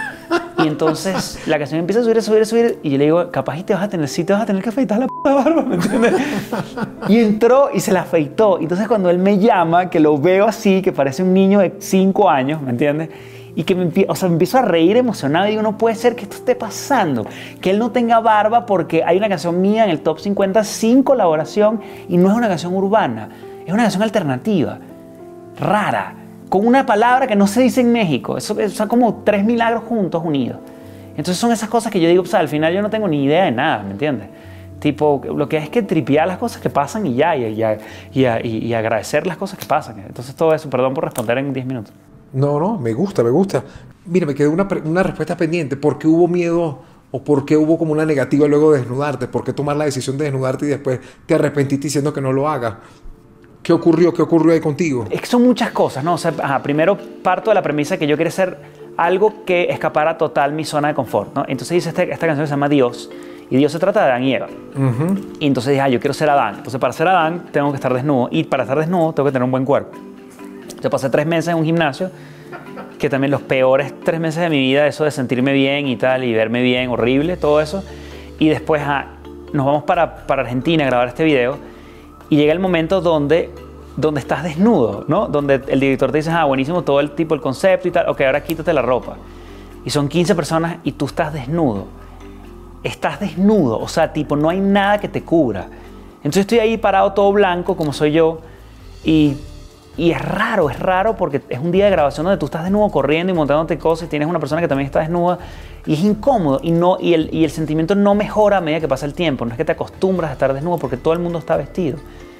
Y entonces la canción empieza a subir, a subir, a subir, y yo le digo, capaz y te vas a tener, sí te vas a tener que afeitar la p barba, ¿me entiendes? Y entró y se la afeitó. Entonces cuando él me llama, que lo veo así, que parece un niño de cinco años, ¿me entiendes? Y que me, o sea, me empiezo a reír emocionado y digo, no puede ser que esto esté pasando, que él no tenga barba porque hay una canción mía en el top cincuenta sin colaboración y no es una canción urbana, es una canción alternativa, rara, con una palabra que no se dice en México. Eso, eso son como tres milagros juntos, unidos. Entonces son esas cosas que yo digo, o sea, al final yo no tengo ni idea de nada, ¿me entiendes? Tipo, lo que es que tripear las cosas que pasan y ya, y, y, y, y, y agradecer las cosas que pasan. Entonces todo eso, perdón por responder en diez minutos. No, no, me gusta, me gusta. Mira, me quedó una, una respuesta pendiente. ¿Por qué hubo miedo o por qué hubo como una negativa luego de desnudarte? ¿Por qué tomar la decisión de desnudarte y después te arrepentiste diciendo que no lo hagas? ¿Qué ocurrió? ¿Qué ocurrió ahí contigo? Es que son muchas cosas, ¿no? O sea, ajá, primero parto de la premisa que yo quería hacer algo que escapara total mi zona de confort, ¿no? Entonces hice este, esta canción que se llama Dios. Y Dios se trata de Adán y Eva. Uh-huh. Y entonces dije, ah, yo quiero ser Adán. Entonces para ser Adán tengo que estar desnudo. Y para estar desnudo tengo que tener un buen cuerpo. Yo pasé tres meses en un gimnasio, que también los peores tres meses de mi vida, eso de sentirme bien y tal, y verme bien, horrible, todo eso. Y después ah, nos vamos para, para Argentina a grabar este video, y llega el momento donde, donde estás desnudo, ¿no? Donde el director te dice, ah, buenísimo todo el tipo, el concepto y tal, ok, ahora quítate la ropa. Y son quince personas y tú estás desnudo. estás desnudo, o sea, tipo, no hay nada que te cubra. Entonces estoy ahí parado todo blanco, como soy yo, y, y es raro, es raro porque es un día de grabación donde tú estás desnudo corriendo y montándote cosas y tienes una persona que también está desnuda y es incómodo y, no, y, el, y el sentimiento no mejora a medida que pasa el tiempo. No es que te acostumbras a estar desnudo porque todo el mundo está vestido.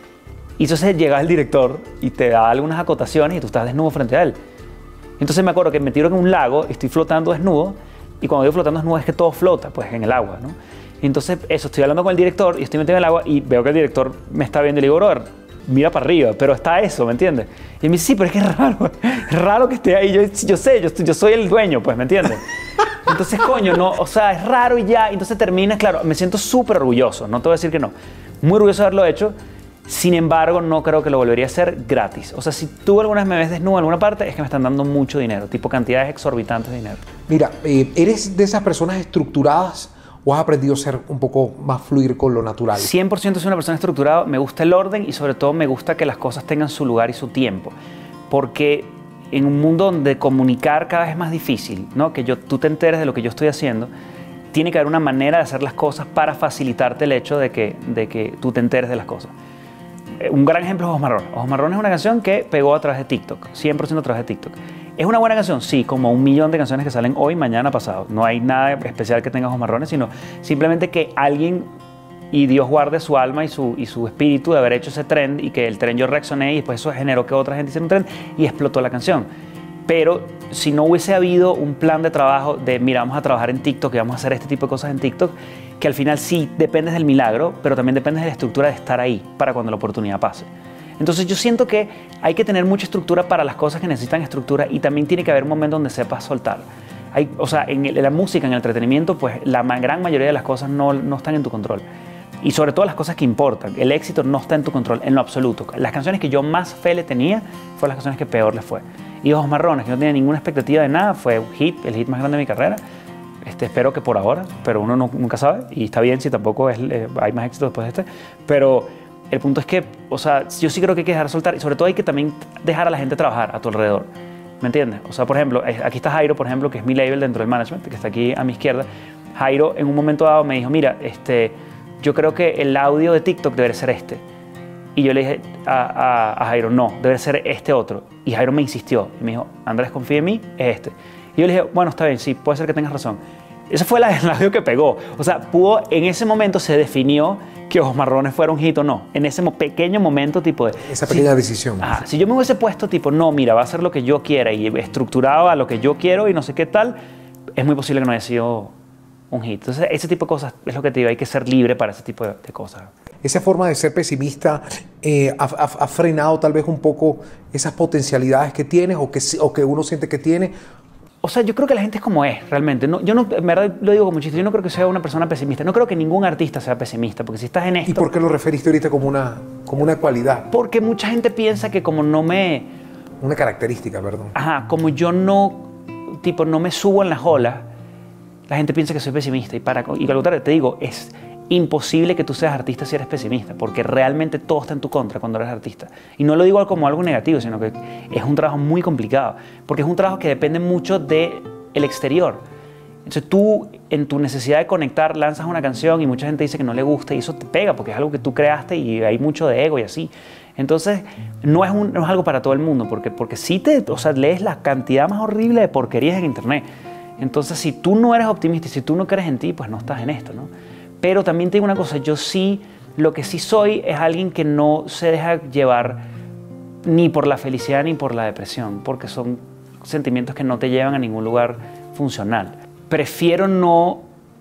Y entonces llega el director y te da algunas acotaciones y tú estás desnudo frente a él. Entonces me acuerdo que me tiro en un lago, estoy flotando desnudo y cuando digo flotando desnudo es que todo flota pues en el agua, ¿no? Entonces eso, estoy hablando con el director y estoy metido en el agua y veo que el director me está viendo y le digo, brother, mira para arriba, pero está eso, ¿me entiendes? Y me dice, sí, pero es que es raro, es raro que esté ahí, yo, yo sé, yo, yo soy el dueño, pues, ¿me entiendes? Entonces, coño, no, o sea, es raro y ya, entonces termina, claro, me siento súper orgulloso, no te voy a decir que no, muy orgulloso de haberlo hecho, sin embargo, no creo que lo volvería a hacer gratis. O sea, si tú alguna vez me ves desnudo en alguna parte, es que me están dando mucho dinero, tipo cantidades exorbitantes de dinero. Mira, eh, ¿eres de esas personas estructuradas o has aprendido a ser un poco más fluir con lo natural? cien por ciento soy una persona estructurada, me gusta el orden y sobre todo me gusta que las cosas tengan su lugar y su tiempo. Porque en un mundo donde comunicar cada vez es más difícil, ¿no? Que yo, tú te enteres de lo que yo estoy haciendo, tiene que haber una manera de hacer las cosas para facilitarte el hecho de que, de que tú te enteres de las cosas. Un gran ejemplo es Ojos Marrones. Ojos Marrones es una canción que pegó a través de TikTok, cien por ciento a través de TikTok. ¿Es una buena canción? Sí, como un millón de canciones que salen hoy, mañana, pasado. No hay nada especial que tenga Ojos Marrones, sino simplemente que alguien, y Dios guarde su alma y su, y su espíritu de haber hecho ese trend y que el trend yo reaccioné y después eso generó que otra gente hiciera un trend y explotó la canción. Pero si no hubiese habido un plan de trabajo de, mira, vamos a trabajar en TikTok y vamos a hacer este tipo de cosas en TikTok, que al final sí dependes del milagro, pero también dependes de la estructura de estar ahí para cuando la oportunidad pase. Entonces yo siento que hay que tener mucha estructura para las cosas que necesitan estructura y también tiene que haber un momento donde sepas soltar. Hay, o sea, en, el, en la música, en el entretenimiento, pues la gran mayoría de las cosas no, no están en tu control. Y sobre todo las cosas que importan. El éxito no está en tu control en lo absoluto. Las canciones que yo más fe le tenía fueron las canciones que peor les fue. Y Ojos Marrones, que no tenía ninguna expectativa de nada, fue un hit, el hit más grande de mi carrera. Este, espero que por ahora, pero uno no, nunca sabe. Y está bien si tampoco es, eh, hay más éxito después de este. Pero el punto es que, o sea, yo sí creo que hay que dejar soltar. Y sobre todo hay que también dejar a la gente trabajar a tu alrededor. ¿Me entiendes? O sea, por ejemplo, aquí está Jairo, por ejemplo, que es mi label dentro del management, que está aquí a mi izquierda. Jairo en un momento dado me dijo, mira, este, yo creo que el audio de TikTok debe ser este. Y yo le dije a, a, a Jairo, no, debe ser este otro. Y Jairo me insistió y me dijo, Andrés, confía en mí, es este. Y yo le dije, bueno, está bien, sí, puede ser que tengas razón. Ese fue la, el audio que pegó. O sea, pudo, en ese momento se definió que Ojos Marrones fuera un hit o no. En ese pequeño momento, tipo de... Esa pequeña si, decisión. Ajá, si yo me hubiese puesto, tipo, no, mira, va a ser lo que yo quiera y estructurado a lo que yo quiero y no sé qué tal, es muy posible que no haya sido un hit. Entonces, ese tipo de cosas es lo que te digo, hay que ser libre para ese tipo de, de cosas. Esa forma de ser pesimista eh, ha, ha, ha frenado tal vez un poco esas potencialidades que tienes o que, o que uno siente que tiene. O sea, yo creo que la gente es como es, realmente. No, yo no, en verdad lo digo como chiste, yo no creo que sea una persona pesimista. No creo que ningún artista sea pesimista, porque si estás en esto... ¿Y por qué lo referiste ahorita como una, como una cualidad? Porque mucha gente piensa que como no me... Una característica, perdón. Ajá, como yo no, tipo, no me subo en las olas, la gente piensa que soy pesimista. Y para y al contrario, te digo, es imposible que tú seas artista si eres pesimista, porque realmente todo está en tu contra cuando eres artista. Y no lo digo como algo negativo, sino que es un trabajo muy complicado, porque es un trabajo que depende mucho del exterior. Entonces tú, en tu necesidad de conectar, lanzas una canción y mucha gente dice que no le gusta y eso te pega, porque es algo que tú creaste y hay mucho de ego y así. Entonces, no es, un, no es algo para todo el mundo, porque, porque sí te, o sea, lees la cantidad más horrible de porquerías en internet. Entonces, si tú no eres optimista y si tú no crees en ti, pues no estás en esto, ¿no? Pero también te digo una cosa, yo sí, lo que sí soy es alguien que no se deja llevar ni por la felicidad ni por la depresión, porque son sentimientos que no te llevan a ningún lugar funcional. Prefiero no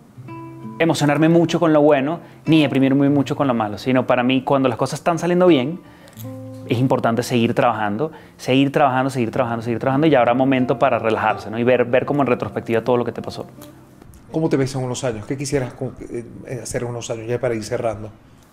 emocionarme mucho con lo bueno, ni deprimirme mucho con lo malo, sino para mí cuando las cosas están saliendo bien, es importante seguir trabajando, seguir trabajando, seguir trabajando, seguir trabajando y ya habrá momento para relajarse, ¿no? Y ver, ver como en retrospectiva todo lo que te pasó. ¿Cómo te ves en unos años? ¿Qué quisieras hacer en unos años ya para ir cerrando?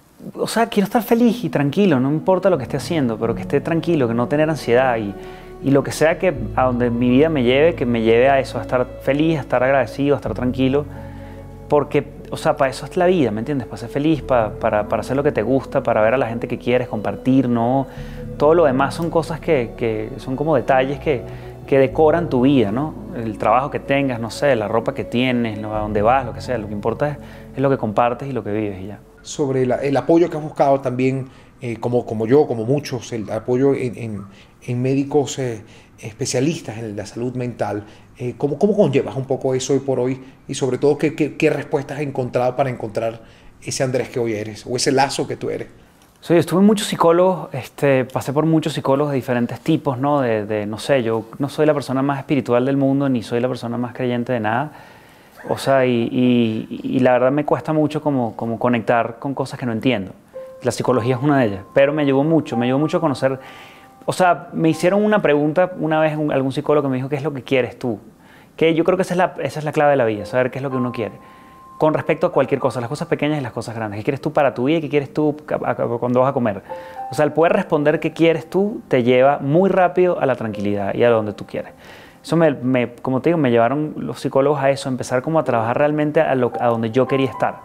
O sea, quiero estar feliz y tranquilo, no importa lo que esté haciendo, pero que esté tranquilo, que no tener ansiedad y, y lo que sea que a donde mi vida me lleve, que me lleve a eso, a estar feliz, a estar agradecido, a estar tranquilo, porque, o sea, para eso es la vida, ¿me entiendes? Para ser feliz, para, para, para hacer lo que te gusta, para ver a la gente que quieres, compartir, ¿no? Todo lo demás son cosas que, que son como detalles que, que decoran tu vida, ¿no? El trabajo que tengas, no sé, la ropa que tienes, ¿no? A dónde vas, lo que sea. Lo que importa es, es lo que compartes y lo que vives y ya. Sobre la, el apoyo que has buscado también, eh, como, como yo, como muchos, el apoyo en, en, en médicos eh, especialistas en la salud mental. Eh, ¿cómo, ¿Cómo conllevas un poco eso hoy por hoy? Y sobre todo, ¿qué, qué, qué respuestas has encontrado para encontrar ese Andrés que hoy eres, o ese Lazo que tú eres? Sí, estuve en muchos psicólogos, este, pasé por muchos psicólogos de diferentes tipos, ¿no? De, de, no sé, yo no soy la persona más espiritual del mundo, ni soy la persona más creyente de nada. O sea, y, y, y la verdad me cuesta mucho como, como conectar con cosas que no entiendo. La psicología es una de ellas, pero me ayudó mucho, me ayudó mucho a conocer. O sea, me hicieron una pregunta una vez, un, algún psicólogo me dijo, ¿qué es lo que quieres tú? Que yo creo que esa es, la, esa es la clave de la vida, saber qué es lo que uno quiere. Con respecto a cualquier cosa, las cosas pequeñas y las cosas grandes. ¿Qué quieres tú para tu vida y qué quieres tú cuando vas a comer? O sea, el poder responder qué quieres tú te lleva muy rápido a la tranquilidad y a donde tú quieres. Eso, me, me, como te digo, me llevaron los psicólogos a eso, a empezar como a trabajar realmente a, lo, a donde yo quería estar.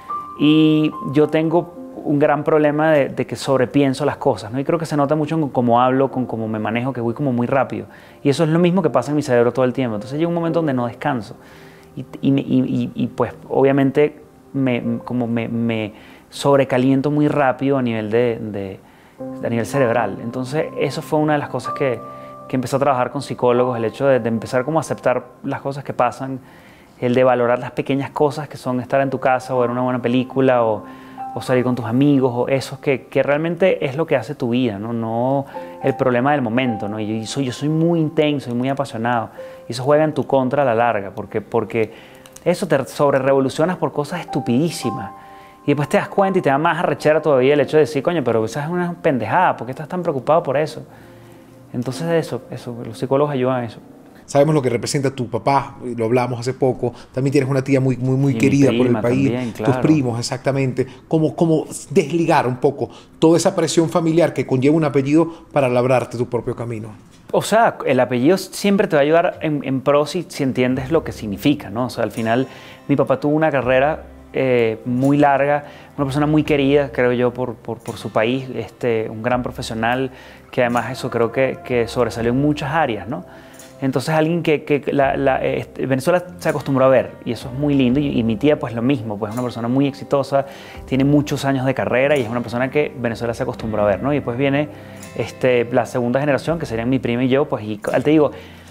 Y yo tengo un gran problema de, de que sobrepienso las cosas, ¿no? Y creo que se nota mucho en cómo hablo, con cómo me manejo, que voy como muy rápido. Y eso es lo mismo que pasa en mi cerebro todo el tiempo. Entonces llega un momento donde no descanso. Y, y, y, y pues obviamente me, como me, me sobrecaliento muy rápido a nivel, de, de, a nivel cerebral. Entonces eso fue una de las cosas que, que empecé a trabajar con psicólogos, el hecho de, de empezar como a aceptar las cosas que pasan, el de valorar las pequeñas cosas que son estar en tu casa o ver una buena película o, o salir con tus amigos o eso que, que realmente es lo que hace tu vida, no, no el problema del momento, ¿no? Y yo soy, yo soy muy intenso y muy apasionado y eso juega en tu contra a la larga porque, porque eso te sobre revolucionas por cosas estupidísimas y después te das cuenta y te da más arrechera todavía el hecho de decir, coño, pero esa es una pendejada, ¿por qué estás tan preocupado por eso? Entonces eso, eso, los psicólogos ayudan a eso. Sabemos lo que representa tu papá, lo hablamos hace poco. También tienes una tía muy, muy, muy querida por el país. También, claro. Tus primos, exactamente. ¿Cómo, cómo desligar un poco toda esa presión familiar que conlleva un apellido para labrarte tu propio camino? O sea, el apellido siempre te va a ayudar en, en pro si, si entiendes lo que significa, ¿no? O sea, al final mi papá tuvo una carrera eh, muy larga, una persona muy querida, creo yo, por, por, por su país, este, un gran profesional que además eso creo que, que sobresalió en muchas áreas, ¿no? Entonces alguien que, que la, la, este, Venezuela se acostumbró a ver y eso es muy lindo y, y mi tía pues lo mismo, pues es una persona muy exitosa, tiene muchos años de carrera y es una persona que Venezuela se acostumbró a ver, ¿no? Y después viene este, la segunda generación que serían mi prima y yo, pues y te digo,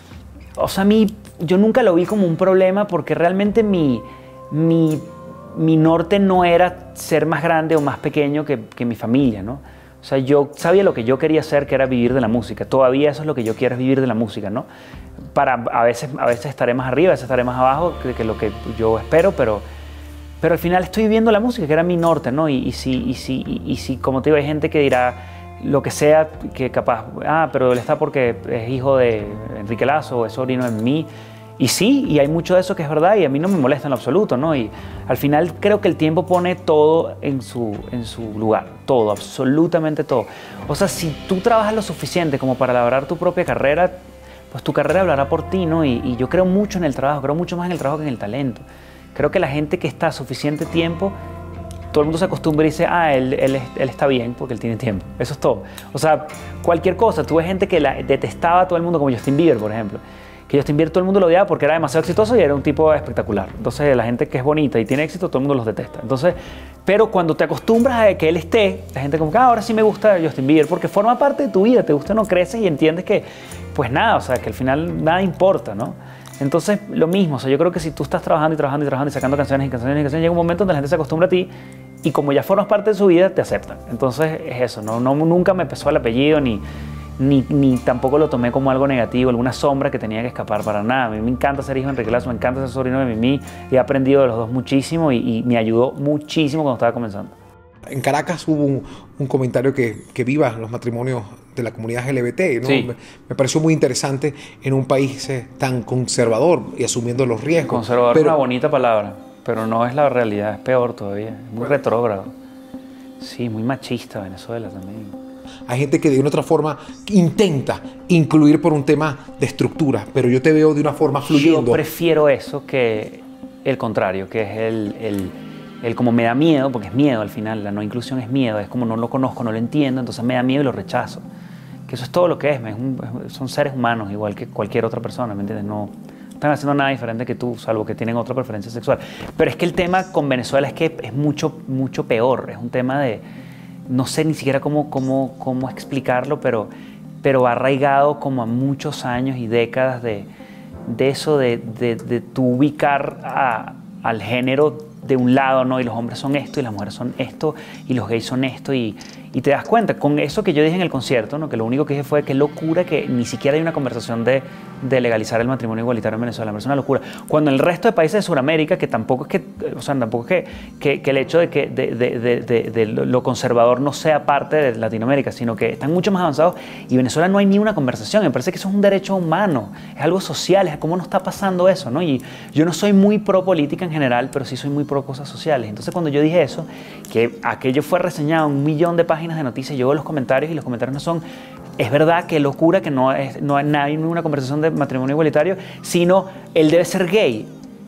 o sea, a mí, yo nunca lo vi como un problema porque realmente mi, mi, mi norte no era ser más grande o más pequeño que, que mi familia, ¿no? O sea, yo sabía lo que yo quería hacer, que era vivir de la música. Todavía eso es lo que yo quiero, es vivir de la música, ¿no? Para, a, veces, a veces estaré más arriba, a veces estaré más abajo, que, que lo que yo espero, pero, pero al final estoy viviendo la música, que era mi norte, ¿no? Y, y, si, y, si, y, y si, como te digo, hay gente que dirá lo que sea, que capaz, ah, pero él está porque es hijo de Enrique Lazo o es sobrino de mí. Y sí, y hay mucho de eso que es verdad y a mí no me molesta en lo absoluto, ¿no? Y al final creo que el tiempo pone todo en su, en su lugar, todo, absolutamente todo. O sea, si tú trabajas lo suficiente como para labrar tu propia carrera, pues tu carrera hablará por ti, ¿no? Y, y yo creo mucho en el trabajo, creo mucho más en el trabajo que en el talento. Creo que la gente que está suficiente tiempo, todo el mundo se acostumbra y dice, ah, él, él, él está bien porque él tiene tiempo. Eso es todo. O sea, cualquier cosa. Tuve gente que la detestaba a todo el mundo, como Justin Bieber, por ejemplo. Que Justin Bieber todo el mundo lo odiaba porque era demasiado exitoso y era un tipo espectacular. Entonces la gente que es bonita y tiene éxito, todo el mundo los detesta. Entonces, pero cuando te acostumbras a que él esté, la gente como que ah, ahora sí me gusta Justin Bieber porque forma parte de tu vida, te gusta o no, creces y entiendes que pues nada, o sea, que al final nada importa, ¿no? Entonces lo mismo, o sea, yo creo que si tú estás trabajando y trabajando y trabajando y sacando canciones y canciones y canciones, llega un momento donde la gente se acostumbra a ti y como ya formas parte de su vida, te aceptan. Entonces es eso, no, no nunca me pesó el apellido ni Ni, ni tampoco lo tomé como algo negativo, alguna sombra que tenía que escapar para nada. A mí me encanta ser hijo de Enrique Lazo, me encanta ser sobrino de Mimi, he aprendido de los dos muchísimo y, y me ayudó muchísimo cuando estaba comenzando. En Caracas hubo un, un comentario que, que viva los matrimonios de la comunidad L G B T, ¿no? Sí. Me, me pareció muy interesante en un país eh, tan conservador y asumiendo los riesgos. Conservador pero, es una bonita palabra, pero no es la realidad, es peor todavía, es muy bueno. retrógrado. Sí, muy machista Venezuela también. Hay gente que de una otra forma intenta incluir por un tema de estructura, pero yo te veo de una forma fluyendo. Yo prefiero eso que el contrario, que es el, el, el como me da miedo, porque es miedo al final, la no inclusión es miedo, es como no lo conozco, no lo entiendo, entonces me da miedo y lo rechazo. que eso es todo lo que es, es un, son seres humanos igual que cualquier otra persona, ¿me entiendes? No están haciendo nada diferente que tú, salvo que tienen otra preferencia sexual. Pero es que el tema con Venezuela es que es mucho, mucho peor, es un tema de, no sé ni siquiera cómo, cómo, cómo explicarlo, pero, pero va arraigado como a muchos años y décadas de, de eso de, de, de tú ubicar a, al género de un lado, ¿no? Y los hombres son esto y las mujeres son esto y los gays son esto y, y te das cuenta con eso que yo dije en el concierto, ¿no? Que lo único que dije fue que locura que ni siquiera hay una conversación de, de legalizar el matrimonio igualitario en Venezuela. Es una locura. Cuando en el resto de países de Sudamérica, que tampoco es que, o sea, tampoco es que, que, que el hecho de que de, de, de, de, de lo conservador no sea parte de Latinoamérica, sino que están mucho más avanzados y Venezuela no hay ni una conversación. Me parece que eso es un derecho humano, es algo social, es cómo nos está pasando eso, ¿no? Y yo no soy muy pro política en general, pero sí soy muy pro cosas sociales. Entonces cuando yo dije eso, que aquello fue reseñado en un millón de páginas de noticias, yo veo los comentarios y los comentarios no son, es verdad que locura que no, es, no hay nadie en una conversación de matrimonio igualitario, sino él debe ser gay.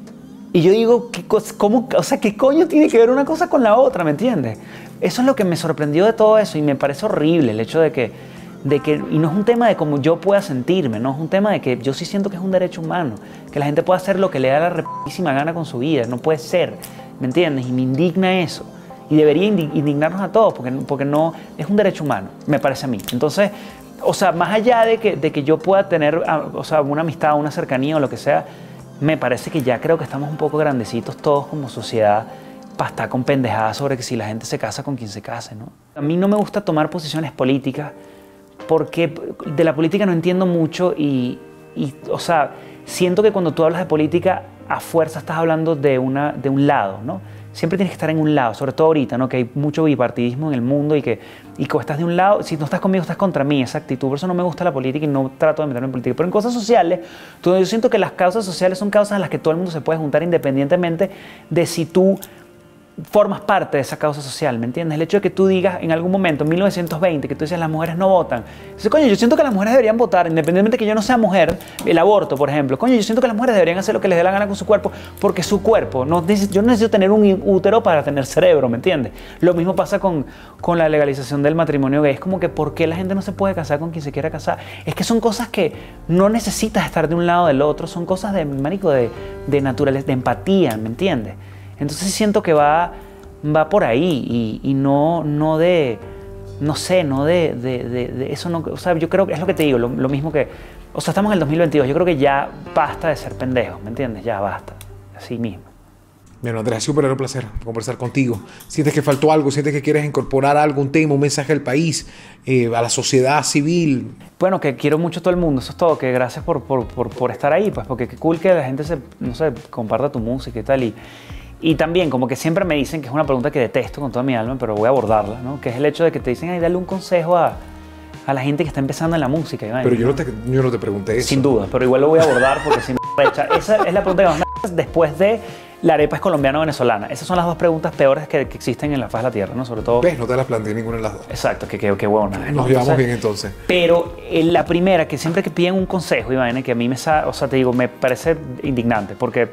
Y yo digo, ¿qué, cómo, o sea, ¿qué coño tiene que ver una cosa con la otra? ¿Me entiendes? Eso es lo que me sorprendió de todo eso y me parece horrible el hecho de que, de que, y no es un tema de cómo yo pueda sentirme, no es un tema de que yo sí siento que es un derecho humano, que la gente pueda hacer lo que le da la repísima gana con su vida, no puede ser, ¿me entiendes? Y me indigna eso. Y debería indignarnos a todos, porque, porque no es un derecho humano, me parece a mí. Entonces, o sea, más allá de que, de que yo pueda tener, o sea, una amistad, una cercanía o lo que sea, me parece que ya creo que estamos un poco grandecitos todos como sociedad para estar con pendejadas sobre que si la gente se casa con quien se case, ¿no? A mí no me gusta tomar posiciones políticas porque de la política no entiendo mucho y, y o sea, siento que cuando tú hablas de política, a fuerza estás hablando de, una, de un lado, ¿no? Siempre tienes que estar en un lado, sobre todo ahorita, ¿no? Que hay mucho bipartidismo en el mundo y que y que estás de un lado, si no estás conmigo, estás contra mí, esa actitud. Por eso no me gusta la política y no trato de meterme en política. Pero en cosas sociales, tú, yo siento que las causas sociales son causas en las que todo el mundo se puede juntar independientemente de si tú formas parte de esa causa social, ¿me entiendes? El hecho de que tú digas en algún momento, en mil novecientos veinte, que tú dices las mujeres no votan. Entonces, coño, yo siento que las mujeres deberían votar, independientemente de que yo no sea mujer, el aborto, por ejemplo. Coño, yo siento que las mujeres deberían hacer lo que les dé la gana con su cuerpo, porque su cuerpo, no, yo no necesito tener un útero para tener cerebro, ¿me entiendes? Lo mismo pasa con, con la legalización del matrimonio gay. Es como que, ¿por qué la gente no se puede casar con quien se quiera casar? Es que son cosas que no necesitas estar de un lado o del otro, son cosas de, marico, de, de naturaleza, de empatía, ¿me entiendes? Entonces siento que va... va por ahí y, y no, no de, no sé, no de, de, de, de eso, no, o sea, yo creo que es lo que te digo, lo, lo mismo que, o sea, estamos en el dos mil veintidós, yo creo que ya basta de ser pendejos, ¿me entiendes? Ya basta, así mismo. Bueno, Andrés, ha sido un placer conversar contigo. ¿Sientes que faltó algo? ¿Sientes que quieres incorporar algo, un tema, un mensaje al país, eh, a la sociedad civil? Bueno, que quiero mucho a todo el mundo, eso es todo, que gracias por, por, por, por estar ahí, pues, porque qué cool que la gente se, no sé, comparta tu música y tal, y Y también, como que siempre me dicen, que es una pregunta que detesto con toda mi alma, pero voy a abordarla, ¿no? Que es el hecho de que te dicen, ay, dale un consejo a, a la gente que está empezando en la música. Iván, pero yo ¿no? no, te, yo no te pregunté eso. Sin duda, pero igual lo voy a abordar porque si me recha. Esa es la pregunta que más me haces después de la arepa es colombiana o venezolana. Esas son las dos preguntas peores que, que existen en la faz de la tierra, ¿no? Sobre todo... ¿Ves? No te las planteé ninguna de las dos. Exacto, que, que, que bueno. Nos ¿no? llevamos entonces, bien entonces. Pero eh, la primera, que siempre que piden un consejo, Iván, que a mí me, o sea, te digo, me parece indignante, porque...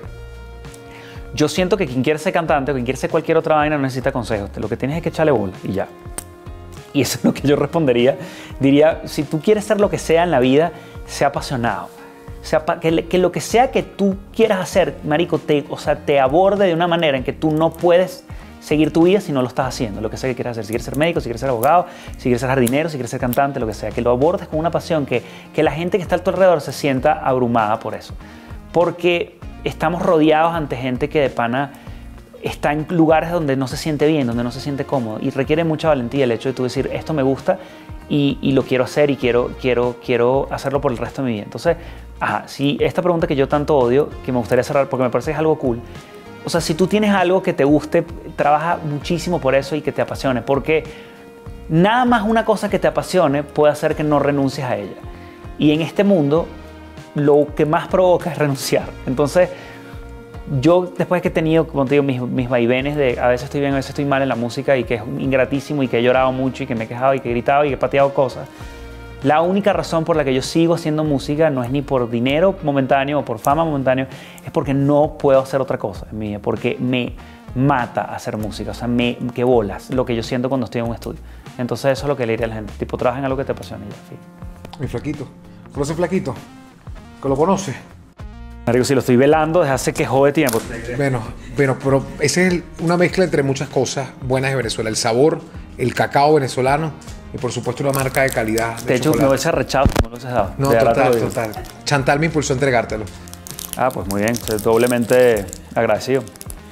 yo siento que quien quiere ser cantante o quien quiere ser cualquier otra vaina no necesita consejos. Lo que tienes es que echarle bola y ya. Y eso es lo que yo respondería. Diría, si tú quieres ser lo que sea en la vida, sea apasionado. Sea, que, que lo que sea que tú quieras hacer, marico, te, o sea, te aborde de una manera en que tú no puedes seguir tu vida si no lo estás haciendo. Lo que sea que quieras hacer. Si quieres ser médico, si quieres ser abogado, si quieres ser jardinero, si quieres ser cantante, lo que sea. Que lo abordes con una pasión, que, que la gente que está a tu alrededor se sienta abrumada por eso. Porque... estamos rodeados ante gente que de pana está en lugares donde no se siente bien, donde no se siente cómodo y requiere mucha valentía el hecho de tú decir esto me gusta y, y lo quiero hacer y quiero, quiero, quiero hacerlo por el resto de mi vida. Entonces, ajá, si esta pregunta que yo tanto odio, que me gustaría cerrar porque me parece que es algo cool, o sea, si tú tienes algo que te guste, trabaja muchísimo por eso y que te apasione, porque nada más una cosa que te apasione puede hacer que no renuncies a ella. Y en este mundo lo que más provoca es renunciar. Entonces, yo después que he tenido, como te digo, mis, mis vaivenes de a veces estoy bien, a veces estoy mal en la música y que es ingratísimo y que he llorado mucho y que me he quejado y que he gritado y que he pateado cosas, la única razón por la que yo sigo haciendo música no es ni por dinero momentáneo o por fama momentáneo, es porque no puedo hacer otra cosa en mi vida, porque me mata hacer música, o sea, me, que bolas lo que yo siento cuando estoy en un estudio. Entonces eso es lo que le diría a la gente, tipo, trabaja en algo que te apasione y ya, sí. Mi flaquito. ¿Conoce flaquito? ¿Que lo conoce? Marico, si lo estoy velando desde hace que jode tiempo. Bueno, bueno, pero esa es el- una mezcla entre muchas cosas buenas de Venezuela. El sabor, el cacao venezolano y por supuesto una marca de calidad de De hecho, me chocolate. hubiese arrechado si no lo hubieses dado. No, De verdad te lo total, digo. total. Chantal me impulsó a entregártelo. Ah, pues muy bien. Estoy doblemente agradecido.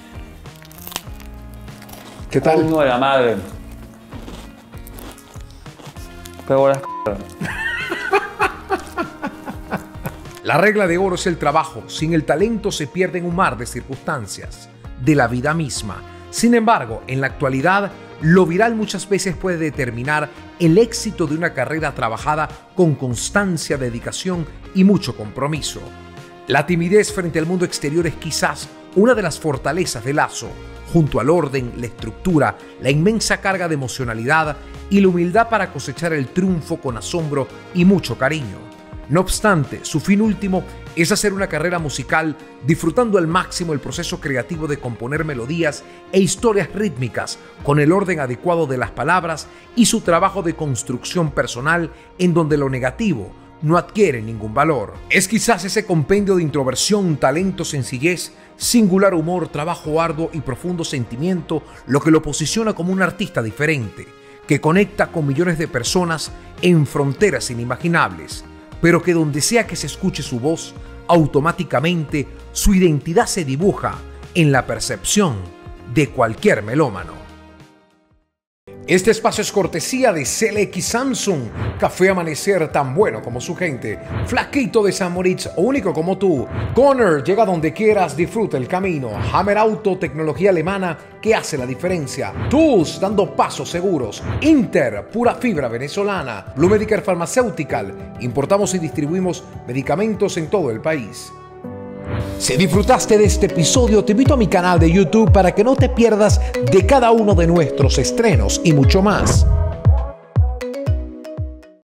¿Qué tal? Coño de la madre. Qué bolas, c***. La regla de oro es el trabajo. Sin el talento se pierde en un mar de circunstancias, de la vida misma. Sin embargo, en la actualidad, lo viral muchas veces puede determinar el éxito de una carrera trabajada con constancia, dedicación y mucho compromiso. La timidez frente al mundo exterior es quizás una de las fortalezas de Lazo, junto al orden, la estructura, la inmensa carga de emocionalidad y la humildad para cosechar el triunfo con asombro y mucho cariño. No obstante, su fin último es hacer una carrera musical disfrutando al máximo el proceso creativo de componer melodías e historias rítmicas con el orden adecuado de las palabras y su trabajo de construcción personal en donde lo negativo no adquiere ningún valor. Es quizás ese compendio de introversión, talento, sencillez, singular humor, trabajo arduo y profundo sentimiento lo que lo posiciona como un artista diferente, que conecta con millones de personas en fronteras inimaginables, pero que donde sea que se escuche su voz, automáticamente su identidad se dibuja en la percepción de cualquier melómano. Este espacio es cortesía de C L X Samsung, café amanecer tan bueno como su gente, flaquito de San Moritz, único como tú. Corner, llega donde quieras, disfruta el camino. Hammer Auto, tecnología alemana que hace la diferencia. Tools, dando pasos seguros. Inter, pura fibra venezolana. Blue Medicare Pharmaceutical, importamos y distribuimos medicamentos en todo el país. Si disfrutaste de este episodio, te invito a mi canal de YouTube para que no te pierdas de cada uno de nuestros estrenos y mucho más.